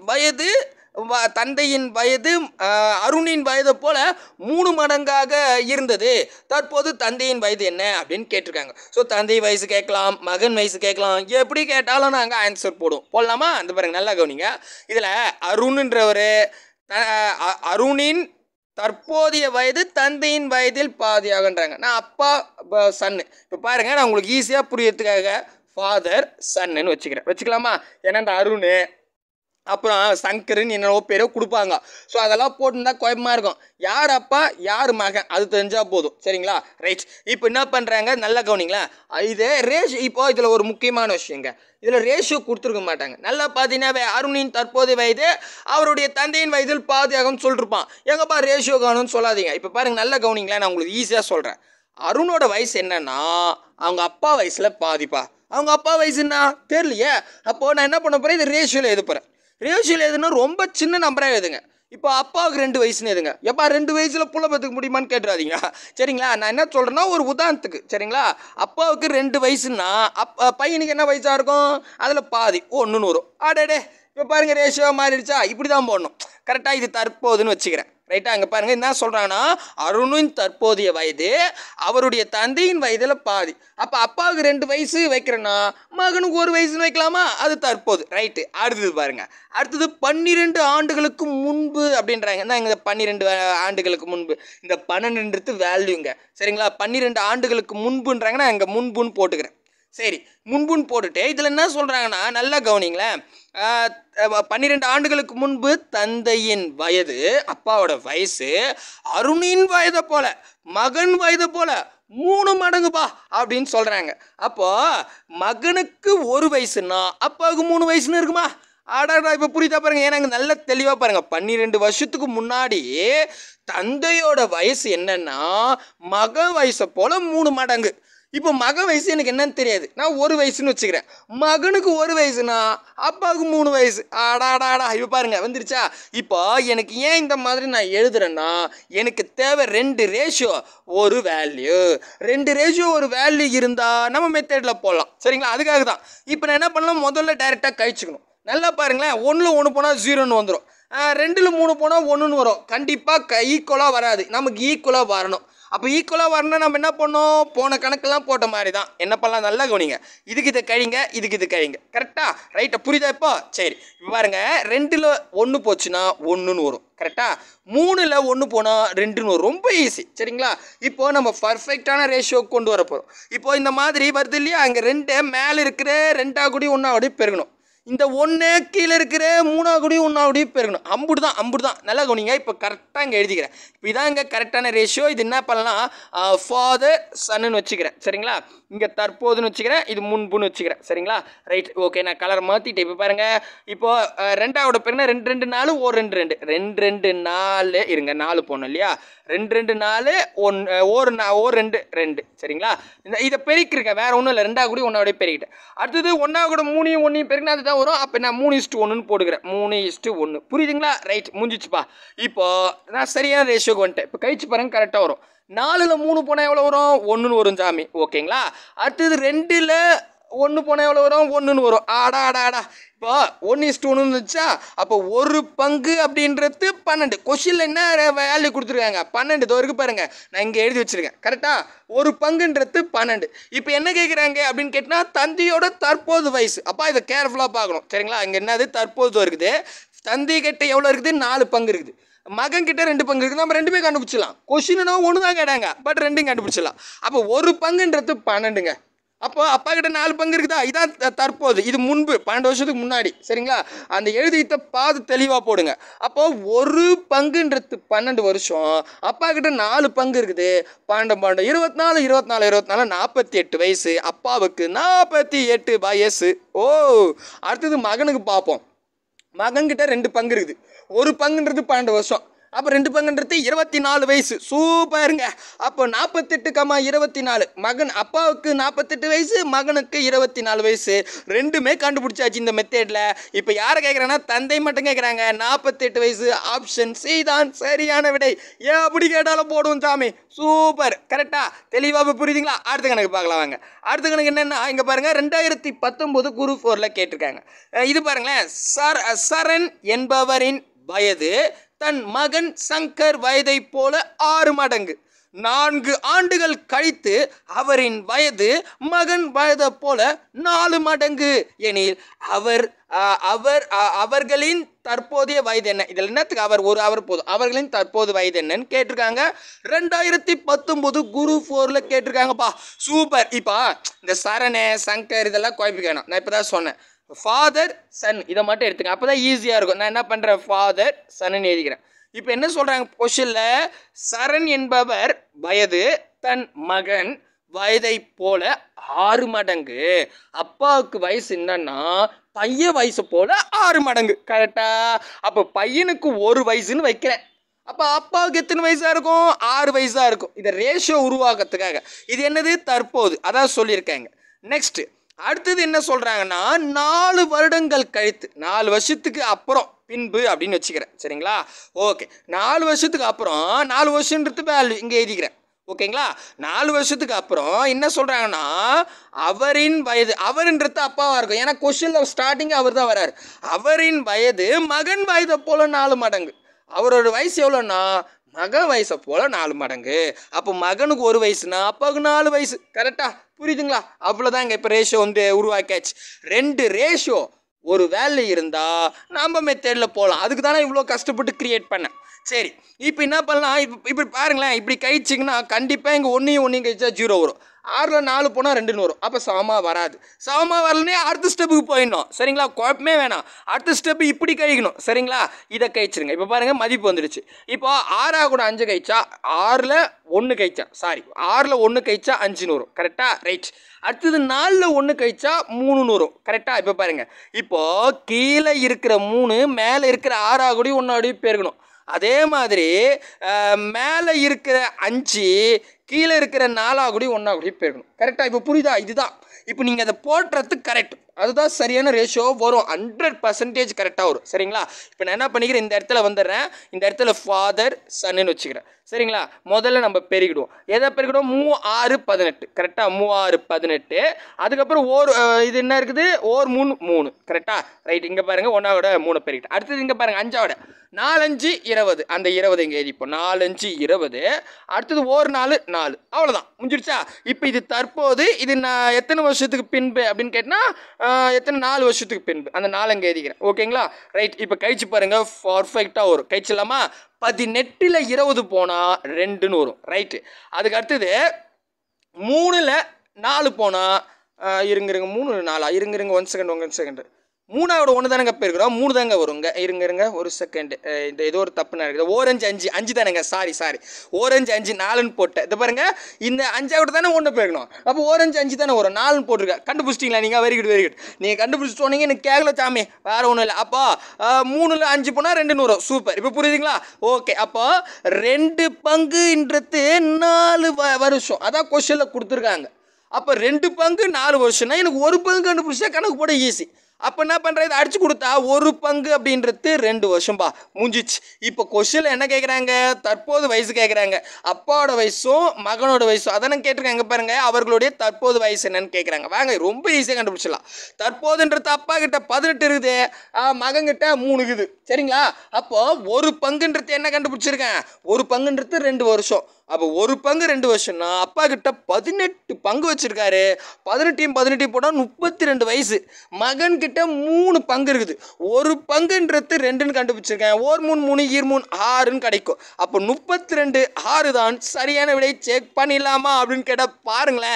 வயது அருணின் வயதை போல 3 மடங்காக இருந்தது. தற்போது தந்தையின் வயது என்ன அப்படின்னு கேட்டிருக்காங்க. ஸோ தந்தை வயசு கேட்கலாம், மகன் வயசு கேட்கலாம், எப்படி கேட்டாலும் நாங்கள் ஆன்சர் போடலாமா? அந்த பாருங்க, நல்லா கவனிங்க. இதில் அருண்ன்றவர் அருணின் தற்போதைய வயது தந்தையின் வயதில் பாதியாகன்றாங்க. நான் அப்பா சன்னு. இப்போ பாருங்கள், நான் உங்களுக்கு ஈஸியாக புரியறதுக்காக ஃபாதர் சன்னு வச்சுக்கலாமா? ஏன்னா இந்த அருண் அப்புறம் சங்கருன்னு என்னவோ பேரோ கொடுப்பாங்க. ஸோ அதெல்லாம் போட்டுருந்தா குழப்பமாக இருக்கும். யார் அப்பா யார் மகன் அது தெரிஞ்சால் போதும். சரிங்களா? ரைட். இப்போ என்ன பண்ணுறாங்க நல்லா கவனிங்களேன். இது ரேஷியோ. இப்போ இதில் ஒரு முக்கியமான விஷயங்க, இதில் ரேஷியோ கொடுத்துருக்க மாட்டாங்க. நல்லா பார்த்தீங்கன்னா அருணின் தற்போதைய வயது அவருடைய தந்தையின் வயதில் பாதியாகும்னு சொல்லிருப்பான். எங்கப்பா ரேஷியோ காணும்னு சொல்லாதீங்க. இப்போ பாருங்க நல்லா கவனிங்களேன், நான் உங்களுக்கு ஈஸியாக சொல்கிறேன். அருணோட வயசு என்னன்னா அவங்க அப்பா வயசில் பாதிப்பா. அவங்க அப்பா வயசுன்னா தெரியலையே. அப்போது நான் என்ன பண்ண போகிறேன், இது ரேஷியோவில் எழுத போகிறேன். ரேஷியோவில் எதுனா ரொம்ப சின்ன நம்பராக எழுதுங்க. இப்போ அப்பாவுக்கு 2 வயசுன்னு எதுங்க. எப்பா 2 வயசில் புள்ள பத்துக்க முடியுமான்னு கேட்டுறாதீங்க. சரிங்களா? நான் என்ன சொல்கிறேன்னா ஒரு உதாரணத்துக்கு. சரிங்களா? அப்பாவுக்கு 2 வயசுன்னா பையனுக்கு என்ன வயசாக இருக்கும், அதில் பாதி 1ன்னு வரும். ஆடே இப்போ பாருங்கள் ரேஷியோ மாறிடுச்சா. இப்படி தான் போடணும். கரெக்டாக இது தற்போதுன்னு வச்சுக்கிறேன். ரைட்டா? அங்கே பாருங்கள் என்ன சொல்கிறாங்கன்னா அருணின் தற்போதைய வயது அவருடைய தந்தையின் வயதில் பாதி. அப்போ அப்பாவுக்கு 2 வயசு வைக்கிறேன்னா மகனுக்கு 1 வயசுன்னு வைக்கலாமா? அது தற்போது. ரைட்டு. அடுத்தது பாருங்கள். அடுத்தது 12 ஆண்டுகளுக்கு முன்பு அப்படின்றாங்க. என்ன இந்த 12 ஆண்டுகளுக்கு முன்பு, இந்த 12ன்றது வேல்யூங்க. சரிங்களா? 12 ஆண்டுகளுக்கு முன்புன்றாங்கன்னா அங்கே முன்புன்னு போட்டுக்கிறேன். சரி, முன்புன்னு போட்டுட்டு இதில் என்ன சொல்கிறாங்கன்னா நல்லா கவனிங்களேன். 12 ஆண்டுகளுக்கு முன்பு தந்தையின் வயது அப்பாவோட வயசு அருணின் வயதை போல மகன் வயதை போல 3 மடங்குப்பா அப்படின்னு சொல்கிறாங்க. அப்போ மகனுக்கு 1 வயசுன்னா அப்பாவுக்கு 3 வயசுன்னு இருக்குமா? ஆடாடா இப்போ புரியுதா பாருங்க. ஏன்னா நல்ல தெளிவாக பாருங்கள். 12 வருஷத்துக்கு முன்னாடி தந்தையோட வயசு என்னன்னா மகன் வயசை போல 3 மடங்கு. இப்போ மகன் வயசு எனக்கு என்னன்னு தெரியாது, நான் 1 வயசுன்னு வச்சுக்கிறேன். மகனுக்கு 1 வயசுனா அப்பாவுக்கு 3 வயசு. ஆடாடாடா இப்போ பாருங்க வந்துருச்சா. இப்போ எனக்கு ஏன் இந்த மாதிரி நான் எழுதுறேன்னா எனக்கு தேவை 2 ரேஷியோ 1 வேல்யூ. 2 ரேஷியோ 1 வேல்யூ இருந்தால் நம்ம மெத்தடில் போடலாம். சரிங்களா? அதுக்காக தான் இப்போ நான் என்ன பண்ணலாம், முதல்ல டைரெக்டாக கழிச்சுக்கணும். நல்லா பாருங்களேன். 1ல் 1 போனால் 0ன்னு வந்துடும். 2ல் 3 போனால் 1ன்னு வரும். கண்டிப்பாக ஈக்குவலாக வராது, நமக்கு ஈக்குவலாக வரணும். அப்போ ஈக்குவலாக வரணும்னா நம்ம என்ன பண்ணோம், போன கணக்கெல்லாம் போட்ட மாதிரி தான். என்ன பண்ணலாம் நல்லா கவனிங்க. இதுக்கு இதை கழிங்க, இதுக்கு இது கழிங்க. கரெக்டாக? ரைட்டை புரியுதா இப்போ? சரி இப்போ பாருங்கள். 2ல் 1 போச்சுன்னா 1ன்னு வரும். கரெக்டாக? 3ல் 1 போனால் 2ன்னு வரும். ரொம்ப ஈஸி. சரிங்களா? இப்போது நம்ம பர்ஃபெக்டான ரேஷியோக்கு கொண்டு வர போகிறோம். இப்போது இந்த மாதிரி வருது இல்லையா, அங்கே 2 மேலே இருக்கிற 2 1 பெருகணும். இந்த 1 கீழே இருக்கிற 3 1 பெருகணும். அம்புடு தான் நல்லா கவனிங்க. இப்போ கரெக்டாக இங்கே எழுதிக்கிறேன். இப்போ இதான் இங்கே கரெக்டான ரேஷியோ. இது என்ன பண்ணலாம், ஃபாதர் சன்னு வச்சுக்கிறேன். சரிங்களா? இங்கே தற்போதுன்னு வச்சுக்கிறேன், இது முன்புன்னு வச்சுக்கிறேன். சரிங்களா? ரைட். ஓகே, நான் கலர் மாற்றிட்டேன். இப்போ பாருங்கள். இப்போது 2 பெருனா 2 2 4 1 2 2 2 2 4 இருங்க 4 போடணும் இல்லையா. 2 2 4 1 1 2 2. சரிங்களா? இதை பெருக்கிருக்கேன், வேறு ஒன்றும் இல்லை. 2 1 பெருக்கிட்டேன். அடுத்தது 1 3 1 பெருக்கினா அதுதான் வரும். அப்போ நான் 3:1ன்னு போட்டுக்கிறேன். 3:1. புரியுதுங்களா? ரைட், முடிஞ்சிச்சுப்பா. இப்போது நான் சரியான ரேஷியோக்கு வந்துட்டேன். இப்போ கழிச்சு பாருங்க கரெக்டாக வரும். 4ல் 3 போனால் எவ்வளோ வரும், 1ன்னு வரும் சாமி. ஓகேங்களா? அடுத்தது 2ல் 1 போனால் எவ்வளோ வரும், 1ன்னு வரும். ஆடா இப்போ 1:1 இருந்துச்சா. அப்போ 1 பங்கு அப்படின்றது 12. கொஷினில் என்ன வேல்யூ கொடுத்துருக்காங்க, 12. இதோ இருக்கு பாருங்கள், நான் இங்கே எழுதி வச்சுருக்கேன். கரெக்டாக? 1 பங்குன்றது 12. இப்போ என்ன கேட்குறாங்க அப்படின்னு கேட்டால் தந்தையோட தற்போது வயசு. அப்பா இதை கேர்ஃபுல்லாக பார்க்கணும். சரிங்களா? இங்கே என்னது தற்போது இருக்குது. தந்தை கிட்ட எவ்வளோ இருக்குது, 4 பங்கு இருக்குது. மகன் கிட்ட 2 பங்கு இருக்குது. நம்ம 2மே கண்டுபிடிச்சிடலாம். கொஷின்னா 1 தான் கேட்டாங்க, பட் 2ம் கண்டுபிடிச்சிடலாம். அப்போ 1 பங்குன்றது 12ங்க. அப்போ அப்பா கிட்ட 4 பங்கு இருக்குதா. இதான் தற்போது, இது முன்பு 12 வருஷத்துக்கு முன்னாடி. சரிங்களா? அந்த எழுதித்த பாது தெளிவாக போடுங்க. அப்போ 1 பங்குன்றது 12 வருஷம், அப்பா கிட்ட 4 பங்கு இருக்குது. 12 24 24 24 48 வயசு. அப்பாவுக்கு 48 வயசு. ஓ, அடுத்தது மகனுக்கு பார்ப்போம். மகன்கிட்ட 2 பங்கு இருக்குது. 1 பங்குன்றது 12 வருஷம், அப்போ 2 பங்குன்றது 24 வயசு. சூப்பருங்க. அப்போ 48, 24. மகன் அப்பாவுக்கு 48 வயசு, மகனுக்கு 24 வயசு. 2மே கண்டுபிடிச்சாச்சு இந்த மெத்தேடில். இப்போ யாரை கேட்குறாங்கன்னா தந்தை மட்டும் கேட்குறாங்க. 48 வயசு. ஆப்ஷன் சி தான் சரியான விடை. ஏன் அப்படி கேட்டாலும் போடுவோம் சாமி. சூப்பர். கரெக்டாக தெளிவாக புரியுதுங்களா? அடுத்த கணக்கு பார்க்கலாம் வாங்க. அடுத்த கணக்கு என்னென்னா இங்கே பாருங்கள், 2019 குரூப் 4ல் கேட்டிருக்காங்க. இது பாருங்களேன். சரண் என்பவரின் வயது தன் மகன் சங்கர் வயதை போல 6 மடங்கு. 4 ஆண்டுகள் கழித்து அவரின் வயது மகன் வயதை போல 4 மடங்கு எனில் அவர்களின் தற்போதைய வயது என்ன? இதில் என்னத்துக்கு அவர் போதும். அவர்களின் தற்போது வயது என்னன்னு கேட்டிருக்காங்க. 2019 குரூப் 4ல் கேட்டிருக்காங்கப்பா. சூப்பர். இப்போ இந்த சரண சங்கர் இதெல்லாம் குழப்பிக்கணும். நான் இப்போ தான் சொன்னேன். ஃபாதர் சன் இதை மட்டும் எடுத்துங்க, அப்போ தான் ஈஸியாக இருக்கும். நான் என்ன பண்ணுறேன், ஃபாதர் சன்னு எழுதிக்கிறேன். இப்போ என்ன சொல்கிறாங்க கொஷனில், சரண் என்பவர் வயது தன் மகன் வயதை போல 6 மடங்கு. அப்பாவுக்கு வயசு என்னன்னா பையன் வயசு போல 6 மடங்கு. கரெக்டா? அப்போ பையனுக்கு 1 வயசுன்னு வைக்கிறேன். அப்போ அப்பாவுக்கு எத்தனை வயசாக இருக்கும், 6 வயசாக இருக்கும். இதை ரேஷியோ உருவாக்குறதுக்காக. இது என்னது, தற்போது, அதான் சொல்லியிருக்காங்க. நெக்ஸ்ட் அடுத்தது என்ன சொல்கிறாங்கன்னா 4 வருடங்கள் கழித்து, 4 வருஷத்துக்கு அப்புறம் பின்பு அப்படின்னு வச்சுக்கிறேன். சரிங்களா? ஓகே, 4 வருஷத்துக்கு அப்புறம், 4 வருஷன்றது வேல்யூ இங்கே எழுதிக்கிறேன். ஓகேங்களா? 4 வருஷத்துக்கு அப்புறம் என்ன சொல்கிறாங்கன்னா அவரின் வயது, அவருன்றது அப்பாவாக இருக்கும். ஏன்னா கொஸ்டினில் ஸ்டார்டிங் அவர் தான் வர்றாரு. அவரின் வயது மகன் வயதை போல் 4 மடங்கு. அவரோட வயசு எவ்வளோன்னா மகன் வயசை போல் 4 மடங்கு. அப்போ மகனுக்கு 1 வயசுனா அப்பாவுக்கு 4 வயசு. கரெக்டாக புரியுதுங்களா? அவ்வளோதாங்க. இப்போ ரேஷியோ வந்து உருவாக்கியாச்சு. 2 ரேஷியோ ஒரு வேல்யூ இருந்தால் நம்ம மெத்தடில் போகலாம். அதுக்கு தானே இவ்வளோ கஷ்டப்பட்டு க்ரியேட் பண்ணேன். சரி, இப்போ என்ன பண்ணலாம், இப்படி பாருங்களேன். இப்படி கழிச்சிங்கன்னா கண்டிப்பாக இங்கே ஒன்றையும் கழிச்சா 0 வரும். 6ல் 4 போனால் 2ன்னு வரும். அப்போ சமமாக வராது. சமமாக வரலனே அடுத்த ஸ்டெப்புக்கு போயிடணும். சரிங்களா? குழப்பமே வேணாம். அடுத்த ஸ்டெப்பு இப்படி கழிக்கணும். சரிங்களா? இதை கழிச்சிருங்க. இப்போ பாருங்கள் மதிப்பு வந்துடுச்சு. இப்போ 6 கூட 5 கழிச்சா 6ல் 1 கழிச்சா 6ல் 1 கழிச்சா 5ன்னு வரும். கரெக்டாக? ரைட். அடுத்தது 4ல் 1 கழிச்சா 3ன்னு வரும். கரெக்டாக? இப்போ பாருங்கள், இப்போது கீழே இருக்கிற 3 மேலே இருக்கிற 6 கூடயும் 1 பெருக்கணும். அதே மாதிரி மேலே இருக்கிற 5 கீழே இருக்கிற 4 கூடயும் 1 பெருக்கணும். கரெக்டாக? இப்போ புரியுதா? இதுதான் இப்போ நீங்கள் அதை போடுறது கரெக்ட். அதுதான் சரியான ரேஷியோ வரும். 100% கரெக்டாக வரும். சரிங்களா? இப்போ நான் என்ன பண்ணிக்கிறேன், இந்த இடத்துல வந்துடுறேன். இந்த இடத்துல ஃபாதர் சன்னு வச்சுக்கிறேன். சரிங்களா? முதல்ல நம்ம பெருக்கிடுவோம். எதை பெருக்கிடுவோம், 3 6 18. கரெக்டாக? 3 6 18. அதுக்கப்புறம் இது என்ன இருக்குது, 3 3. கரெக்டாக? ரைட். இங்கே பாருங்கள் 1 3 பெருக்கிட்டு. அடுத்தது இங்கே பாருங்கள் 5 4 5 20. அந்த 20 இங்கே எழுதிப்போம். 4 5 20. அடுத்தது 4 4. அவ்வளோதான், முடிஞ்சிடுச்சா? இப்போ இது தற்போது, இது நான் எத்தனை வருஷத்துக்கு பின்பு அப்படின்னு கேட்டால் எத்தனை 4 வருஷத்துக்கு பின்பு. அந்த 4 இங்கே எழுதிக்கிறேன். ஓகேங்களா? ரைட். இப்போ கழிச்சு பாருங்கள், பர்ஃபெக்டாக வரும். கழிச்சிடலாமா? 18ல் 20 போனால் 2ன்னு வரும். ரைட்டு. அதுக்கு அடுத்தது 3ல் 4 போனால் இருங்க 3 4 இருங்க 1 செகண்ட் 3வோட 1 தானேங்க போயிருக்கிறோம். 3 தாங்க வருங்க. இருங்க ஒரு செகண்ட். இந்த ஏதோ ஒரு தப்பு நடக்குது. ஓரஞ்சு 5 தானேங்க. சாரி ஓரஞ்சு 5 4ன்னு போட்டேன். இதை பாருங்க, இந்த 5 தானே 1 போயிருக்கணும். அப்போ ஓரஞ்சு 5 தானே வரும். 4ன்னு போட்டிருக்கேன். கண்டுபிடிச்சிட்டிங்களா நீங்கள்? Very good. நீங்கள் கண்டுபிடிச்சிட்டு சொன்னீங்க, எனக்கு கேட்கல சாமி, வேறு ஒன்றும் இல்லை. அப்போ 3ல் 5 போனால் 2ன்னு வரும். சூப்பர். இப்போ புரியுதுங்களா? ஓகே. அப்போ 2 பங்குன்றது 4 வருஷம். அதான் கொஸ்டினில் கொடுத்துருக்காங்க. அப்போ 2 பங்கு 4 வருஷம்னா எனக்கு 1 பங்கு கண்டுபிடிச்சா கணக்கு போட ஈஸி. அப்போ என்ன பண்ணுறது, இதை அடிச்சு கொடுத்தா 1 பங்கு அப்படின்றது 2 வருஷம்பா, முடிஞ்சிச்சு. இப்போ கொஸ்டினில் என்ன கேட்குறாங்க, தற்போது வயசு கேட்குறாங்க. அப்பாவோட வயசும் மகனோட வயசும் அதானே கேட்டிருக்காங்க. பாருங்க, அவர்களுடைய தற்போது வயசு என்னன்னு கேட்குறாங்க. வாங்க, ரொம்ப ஈஸியாக கண்டுபிடிச்சிடலாம். தற்போதுன்றது அப்பா கிட்ட 18 இருக்குது, மகன்கிட்ட 3 இருக்குது. சரிங்களா? அப்போது 1 பங்குன்றது என்ன கண்டுபிடிச்சிருக்கேன், 1 பங்குன்றது 2 வருஷம். அப்போ 1 பங்கு 2 வருஷம்னா அப்பா கிட்ட 18 பங்கு வச்சிருக்காரு. 18 போட்டால் 32 வயசு. மகன் கிட்ட 3 பங்கு இருக்குது. 1 பங்குன்றது 2ன்னு கண்டுபிடிச்சிருக்கேன். 1 3 3 2 3 6ன்னு கிடைக்கும். அப்போ 32 6 தான் சரியான விடை. செக் பண்ணிடலாமா அப்படின்னு கேட்டால் பாருங்களேன்,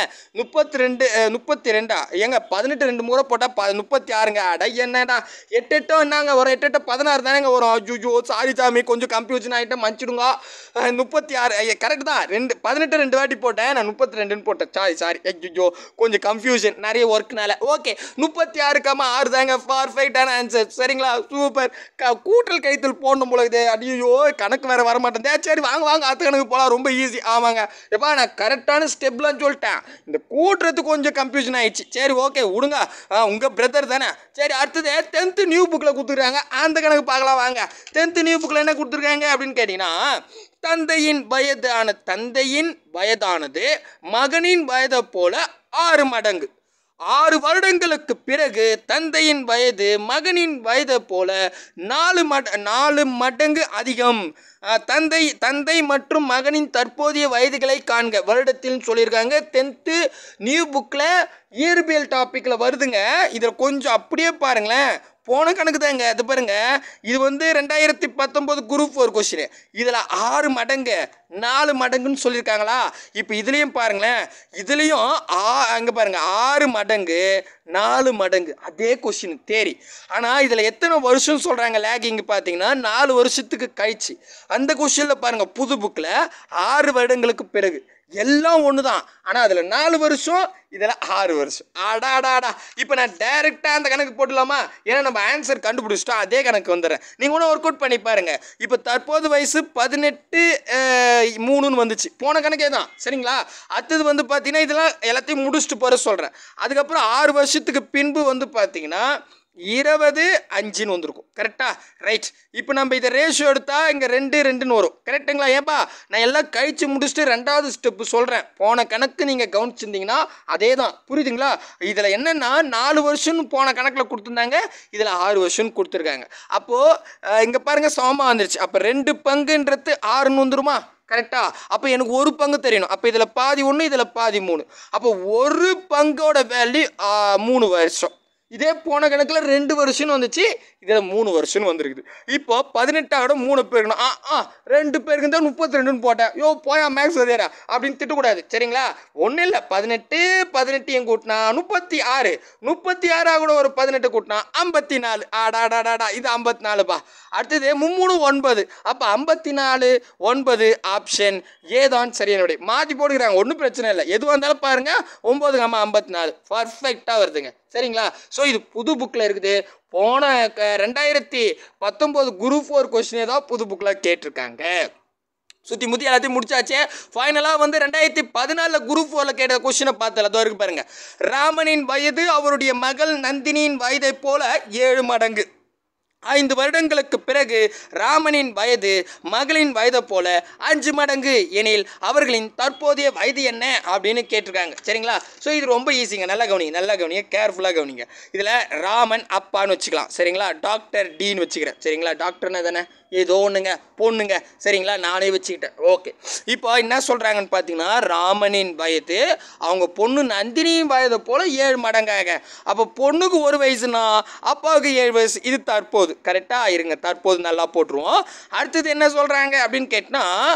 32 ஏங்க 18 2 முறை போட்டால் 36ங்க. அட என்னடா 8 8 என்னங்க வரும், 8 8 16 தானேங்க வரும். ஐயோ சாரி சாமி, கொஞ்சம் கன்ஃபியூஷன் ஆகிட்டேன், மன்னிச்சிடுங்க. 36 கரெக்ட் தான். 18 2 வாட்டி போட்டேன், நான் 32ன்னு போட்டேன். சாரி ஐயோ, கொஞ்சம் கன்ஃபியூஷன், நிறைய ஒர்க்னால. ஓகே, 36,6 தாங்க பர்ஃபெக்டான ஆன்சர். சரிங்களா? சூப்பர். கூட்டல் கழித்தல் போடணும் போல இது. ஐயோ, கணக்கு வேறு வரமாட்டேன். சரி வாங்க அடுத்த கணக்கு போகலாம். ரொம்ப ஈஸி. ஆமாங்க எப்பா, நான் கரெக்டான ஸ்டெப்லாம் சொல்லிட்டேன். இந்த கூட்டுறது கொஞ்சம் கன்ஃபியூஷன் ஆயிடுச்சு. சரி ஓகே விடுங்க, உங்கள் பிரதர் தானே. சரி, அடுத்தது 10th நியூ புக்கில் கொடுத்துருக்காங்க. அந்த கணக்கு பார்க்கலாம் வாங்க. 10th நியூ புக்கில் என்ன கொடுத்துருக்காங்க அப்படின்னு கேட்டிங்கன்னா, தந்தையின் வயதானது மகனின் வயதை போல 6 மடங்கு. 6 வருடங்களுக்கு பிறகு தந்தையின் வயது மகனின் வயதை போல 4 மடங்கு அதிகம். தந்தை மற்றும் மகனின் தற்போதைய வயதுகளை காண்க. வருடத்தில் சொல்லியிருக்காங்க. 10th நியூ புக்கில் இயற்பியல் டாப்பிக்கில் வருதுங்க. இதில் கொஞ்சம் அப்படியே பாருங்களேன், போன கணக்கு தாங்க. அது பாருங்க, இது வந்து 2019 குரூப் 4 கொஸ்டின். இதில் 6 மடங்கு 4 மடங்குன்னு சொல்லியிருக்காங்களா? இப்போ இதுலேயும் பாருங்களேன், இதுலேயும் அங்கே பாருங்க 6 மடங்கு 4 மடங்கு அதே கொஸ்டின் தேரி. ஆனால் இதில் எத்தனை வருஷம் சொல்கிறாங்க லேகிங் பார்த்தீங்கன்னா 4 வருஷத்துக்கு கழிச்சு. அந்த கொஸ்டினில் பாருங்கள் புது புக்கில் 6 வருடங்களுக்கு பிறகு எல்லாம் ஒன்று தான். ஆனால் அதில் 4 வருஷம், இதில் 6 வருஷம். ஆடாடாடா. இப்போ நான் டைரெக்டாக அந்த கணக்கு போட்டுலாமா? ஏன்னா நம்ம ஆன்சர் கண்டுபிடிச்சிட்டோம், அதே கணக்கு வந்துடுறேன். நீங்கள் ஒன்றும் ஒர்க் அவுட் பண்ணி பாருங்கள். இப்போ தற்போது வயசு 18 வந்துச்சு, போன கணக்கே தான் சரிங்களா? அடுத்தது வந்து பார்த்தீங்கன்னா இதெல்லாம் எல்லாத்தையும் முடிச்சுட்டு போகிற சொல்கிறேன். அதுக்கப்புறம் 6 வருஷத்துக்கு பின்பு வந்து பார்த்தீங்கன்னா 20 வந்திருக்கும். கரெக்டா? ரைட். இப்போ நம்ம இதை ரேஷியோ எடுத்தால் இங்கே 2 வரும். கரெக்டுங்களா? ஏப்பா நான் எல்லாம் கழிச்சு முடிச்சுட்டு 2வது ஸ்டெப்பு சொல்கிறேன். போன கணக்கு நீங்கள் கவனிச்சிருந்தீங்கன்னா அதே தான். புரியுதுங்களா? இதில் என்னென்னா 4 வருஷம்னு போன கணக்கில் கொடுத்துருந்தாங்க, இதில் 6 வருஷம்னு கொடுத்துருக்காங்க. அப்போது இங்கே பாருங்கள் சமமாக வந்துருச்சு. அப்போ 2 பங்குன்றது 6 வந்துருமா? கரெக்டா? அப்போ எனக்கு 1 பங்கு தெரியணும். அப்போ இதில் பாதி 1, இதில் பாதி 3. அப்போ 1 பங்கோட வேல்யூ 3 வருஷம். இதே போன கணக்கில் 2 வருஷம்னு வந்துச்சு, இதில் 3 வருஷம்னு வந்துருக்குது. இப்போ 18 3 பேருக்கணும். 2 பேருக்கு தான் 32ன்னு போட்டேன். யோ போயா மேக்ஸ் அதேரா அப்படின்னு திட்டக்கூடாது சரிங்களா? ஒன்றும் இல்லை, 18 என் கூட்டினா 36, 36 கூட ஒரு 18 கூட்டினா 54. ஆடாடாடாடா, இது 54பா. அடுத்தது 3 9. அப்போ 54 9 ஆப்ஷன் ஏதான் சரியான விடை. மாற்றி போடுகிறாங்க, ஒன்றும் பிரச்சனை இல்லை. எதுவாக இருந்தாலும் பாருங்கள், 9 54 பர்ஃபெக்டாக வருதுங்க சரிங்களா? ஸோ இது புது புக்கில் இருக்குது. போன 2019 குரூப் 4 கொஸ்டினே தான் புது புக்கில் கேட்டிருக்காங்க. சுற்றி முற்றி எல்லாத்தையும் முடிச்சாச்சு. ஃபைனலாக வந்து 2014 குரூப் 4 கேட்ட கொஸ்டினை பார்த்தல அதோ இருக்கு பாருங்க. ராமனின் வயது அவருடைய மகள் நந்தினியின் வயதை போல 7 மடங்கு. 5 வருடங்களுக்கு பிறகு ராமனின் வயது மகளின் வயதை போல 5 மடங்கு எனில் அவர்களின் தற்போதைய வயது என்ன அப்படின்னு கேட்டிருக்காங்க சரிங்களா? ஸோ இது ரொம்ப ஈஸிங்க. நல்லா கவனிங்க, கேர்ஃபுல்லாக கவனிங்க. இதில் ராமன் அப்பான்னு வச்சுக்கலாம் சரிங்களா? டாக்டர் டின்னு வச்சுக்கிறேன் சரிங்களா? டாக்டர்னா தானே ஏதோ ஒன்றுங்க பொண்ணுங்க சரிங்களா? நானே வச்சுக்கிட்டேன். ஓகே. இப்போ என்ன சொல்கிறாங்கன்னு பார்த்தீங்கன்னா ராமனின் வயது அவங்க பொண்ணு நந்தினியின் வயதை போல் 7 மடங்காக. அப்போ பொண்ணுக்கு 1 வயசுனா அப்பாவுக்கு 7 வயசு. இது தற்போது. கரெக்டாக இருங்க, தற்போது நல்லா போட்டுருவோம். அடுத்தது என்ன சொல்கிறாங்க அப்படின்னு கேட்டால்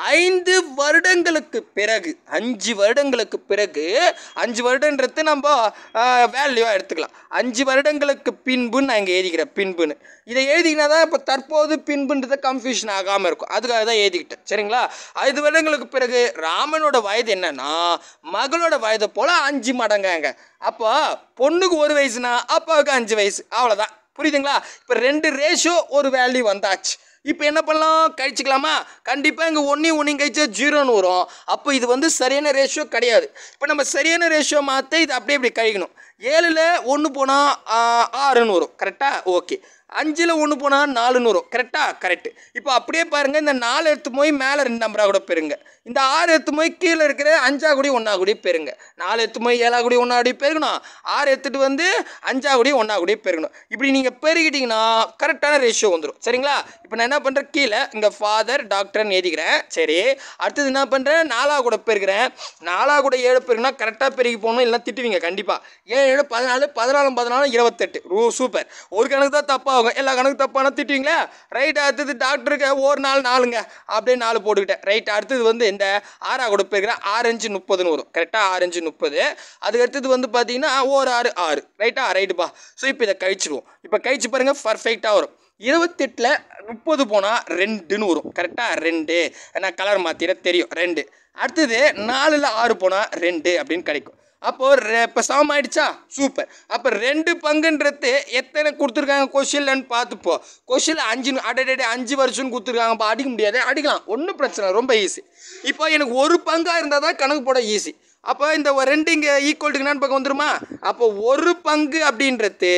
5 வருடங்களுக்கு பிறகு 5 வருடங்களுக்கு பிறகு 5 வருடன்றது நம்ம வேல்யூவாக எடுத்துக்கலாம். 5 வருடங்களுக்கு பின்புன்னு நான் இங்கே எழுதிக்கிறேன். பின்புன்னு இதை எழுதிக்கினா தான் இப்போ தற்போது பின்புன்றதை கன்ஃபியூஷன் ஆகாமல் இருக்கும். அதுக்காக தான் எழுதிக்கிட்டேன் சரிங்களா? 5 வருடங்களுக்கு பிறகு ராமனோட வயது என்னன்னா மகளோட வயதை போல் 5 மடங்காங்க. அப்போ பொண்ணுக்கு 1 வயசுனா அப்பாவுக்கு 5 வயசு. அவ்வளோதான். புரியுதுங்களா? இப்போ 2 ரேஷியோ ஒரு வேல்யூ வந்தாச்சு. இப்போ என்ன பண்ணலாம்? கழிச்சிக்கலாமா? கண்டிப்பாக இங்கே 1 கழிச்சா 0ன்னு வரும். அப்போ இது வந்து சரியான ரேஷியோ கிடையாது. இப்போ நம்ம சரியான ரேஷியோ மாற்ற இது அப்படியே இப்படி கழிக்கணும். 7ல் 1 போனால் 6ன்னு வரும். கரெக்டாக? ஓகே. 5ல் 1 போனால் 4ன்னு வரும். கரெக்டாக? கரெக்டு. இப்போ அப்படியே பாருங்கள், இந்த 4 எடுத்து போய் மேலே 2 நம்பராக கூட பெறுங்க. இந்த 6 எடுத்து போய் கீழே இருக்கிற 5 கூடி 1 கூடி பெறுங்க. 4 எடுத்து போய் 7 கூடி 1 கூடி பெருகணும். 6 எடுத்துகிட்டு வந்து 5 கூடி 1 கூடி பெருகணும். இப்படி நீங்கள் பெருகிட்டிங்கன்னா கரெக்டான ரேஷியோ வந்துடும் சரிங்களா? இப்போ நான் என்ன பண்ணுறேன், கீழே இங்கே ஃபாதர் டாக்டர்னு எழுதிக்கிறேன். சரி, அடுத்தது என்ன பண்ணுறேன், 4 கூட பெருக்கிறேன். 4 கூட 7 பெருகுனா கரெக்டாக பெருகி போகணும், இல்லைனா திட்டுவீங்க கண்டிப்பாக. 7 14 14 28. சூப்பர். ஒரு கணக்கு தான் தப்பாகும், எல்லா கணக்கு தப்பானா திட்டுவீங்களா? ரைட். அடுத்தது டாக்டருக்கு ஒரு நாள் 4ங்க அப்படியே 4 போட்டுக்கிட்டேன். ரைட். அடுத்தது வந்து இந்த 6 கூட பெருக்கிறேன். 6 5 30ன்னு வரும். கரெக்டாக? 6 5 30. அதுக்கு அடுத்தது வந்து பார்த்தீங்கன்னா 1 6 6. ரைட்டா? ரைட்டுப்பா. ஸோ இப்போ இதை கழிச்சிடுவோம். இப்போ கழிச்சு பாருங்கள், பர்ஃபெக்டாக வரும். 28ல் 30 போனால் 2ன்னு வரும். கரெக்டாக? 2. நான் கலர் மாற்றிட தெரியும். 2. அடுத்தது 4ல் 6 போனால் 2 அப்படின்னு கிடைக்கும். அப்போது இப்போ சமம் ஆயிடுச்சா? சூப்பர். அப்போ 2 பங்குன்றது எத்தனை கொடுத்துருக்காங்க கொஷின்லன்னு பார்த்துப்போம். கொஷினில் 5 அடடே 5 வருஷம்னு கொடுத்துருக்காங்கப்பா. அடிக்க முடியாது, அடிக்கலாம், ஒன்றும் பிரச்சனை, ரொம்ப ஈஸி. இப்போ எனக்கு 1 பங்காக இருந்தால் தான் கணக்கு போட ஈஸி. அப்போ இந்த 2 இங்கே ஈக்குவல்ட்டுக்குனான்னு பக்கம் வந்துருமா? அப்போ 1 பங்கு அப்படின்றது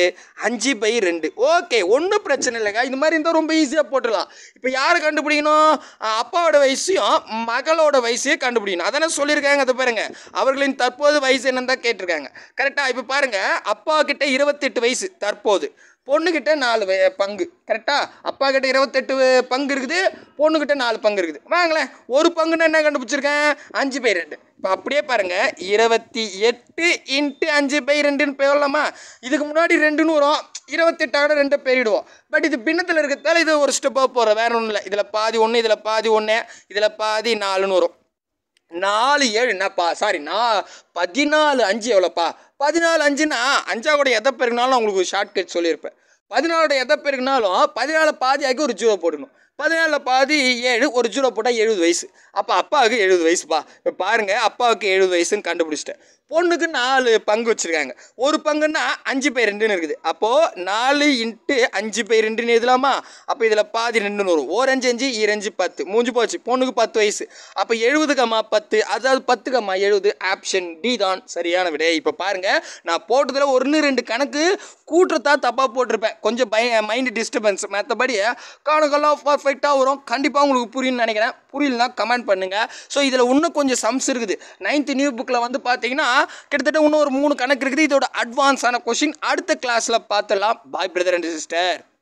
5/2. ஓகே, ஒன்றும் பிரச்சனை இல்லைங்க. இந்த மாதிரி இருந்தால் ரொம்ப ஈஸியாக போட்டுடலாம். இப்போ யாரை கண்டுபிடிக்கணும்? அப்பாவோட வயசையும் மகளோட வயசையும் கண்டுபிடிக்கணும். அதானே சொல்லியிருக்காங்க. அதை பாருங்க, அவர்களின் தற்போது வயசு என்னன்னு தான் கேட்டிருக்காங்க. கரெக்டாக? இப்போ பாருங்கள், அப்பா கிட்ட 28 வயசு தற்போது, பொண்ணுக்கிட்ட 4 பங்கு கரெக்டாக. அப்பா கிட்ட 28 பங்கு இருக்குது, பொண்ணுக்கிட்ட 4 பங்கு இருக்குது. வாங்களேன், ஒரு பங்குன்னு என்ன கண்டுபிடிச்சிருக்கேன்? 5/2. இப்போ அப்படியே பாருங்கள், 28 × 5/2ன்னு போயிடலாமா? இதுக்கு முன்னாடி 2ன்னு வரும், 28 2 பெருகிடுவோம். பட் இது பின்னத்தில் இருக்கிறதால இது ஒரு ஸ்டெப்பாக போகிறோம், வேற ஒன்றும் இல்லை. இதில் பாதி 1, இதில் பாதி 1, இதில் பாதி 4ன்னு வரும். 4 7 என்னப்பா, சாரி 14 5 எவ்வளோப்பா? 14 5ன்னா 5 எதை பெருகினாலும் உங்களுக்கு ஒரு ஷார்ட்கட் சொல்லியிருப்பேன். 14 எதை பெருகினாலும் 14 பாதி ஆக்கி ஒரு 0 போடணும். 14 பாதி 7, ஒரு 0 போட்டால் 70 வயசு. அப்போ அப்பாவுக்கு 70 வயசுப்பா. இப்போ பாருங்கள், அப்பாவுக்கு 70 வயசுன்னு கண்டுபிடிச்சிட்டேன். பொண்ணுக்கு 4 பங்கு வச்சுருக்காங்க. ஒரு பங்குன்னா 5/2ன்னு இருக்குது. அப்போது 4 × 5/2ன்னு எழுதலாமா? அப்போ இதில் பாதி 2ன்னு வரும். 1 5 5 2 5 10 மூஞ்சி போச்சு. பொண்ணுக்கு 10 வயசு. அப்போ 70, 10, அதாவது 10, 70. ஆப்ஷன் டி தான் சரியான விடை. இப்போ பாருங்கள், நான் போட்டதில் 1 2 கணக்கு கூட்டுறதா தப்பாக போட்டிருப்பேன். கொஞ்சம் மைண்டு டிஸ்டர்பன்ஸ். மற்றபடி கணக்கெல்லாம் பர்ஃபெக்டாக வரும். கண்டிப்பாக உங்களுக்கு புரியும்னு நினைக்கிறேன். புரியலனா கமெண்ட் பண்ணுங்கள். ஸோ இதில் இன்னும் கொஞ்சம் சம்ஸ் இருக்குது. 9th நியூ புக்கில் வந்து பார்த்தீங்கன்னா கிட்டத்தட்ட இன்னும் ஒரு 3 கணக்கு இருக்குது. இதோட அட்வான்ஸான கொஷின் அடுத்த கிளாஸில் பார்த்துடலாம். Bye brother and sister.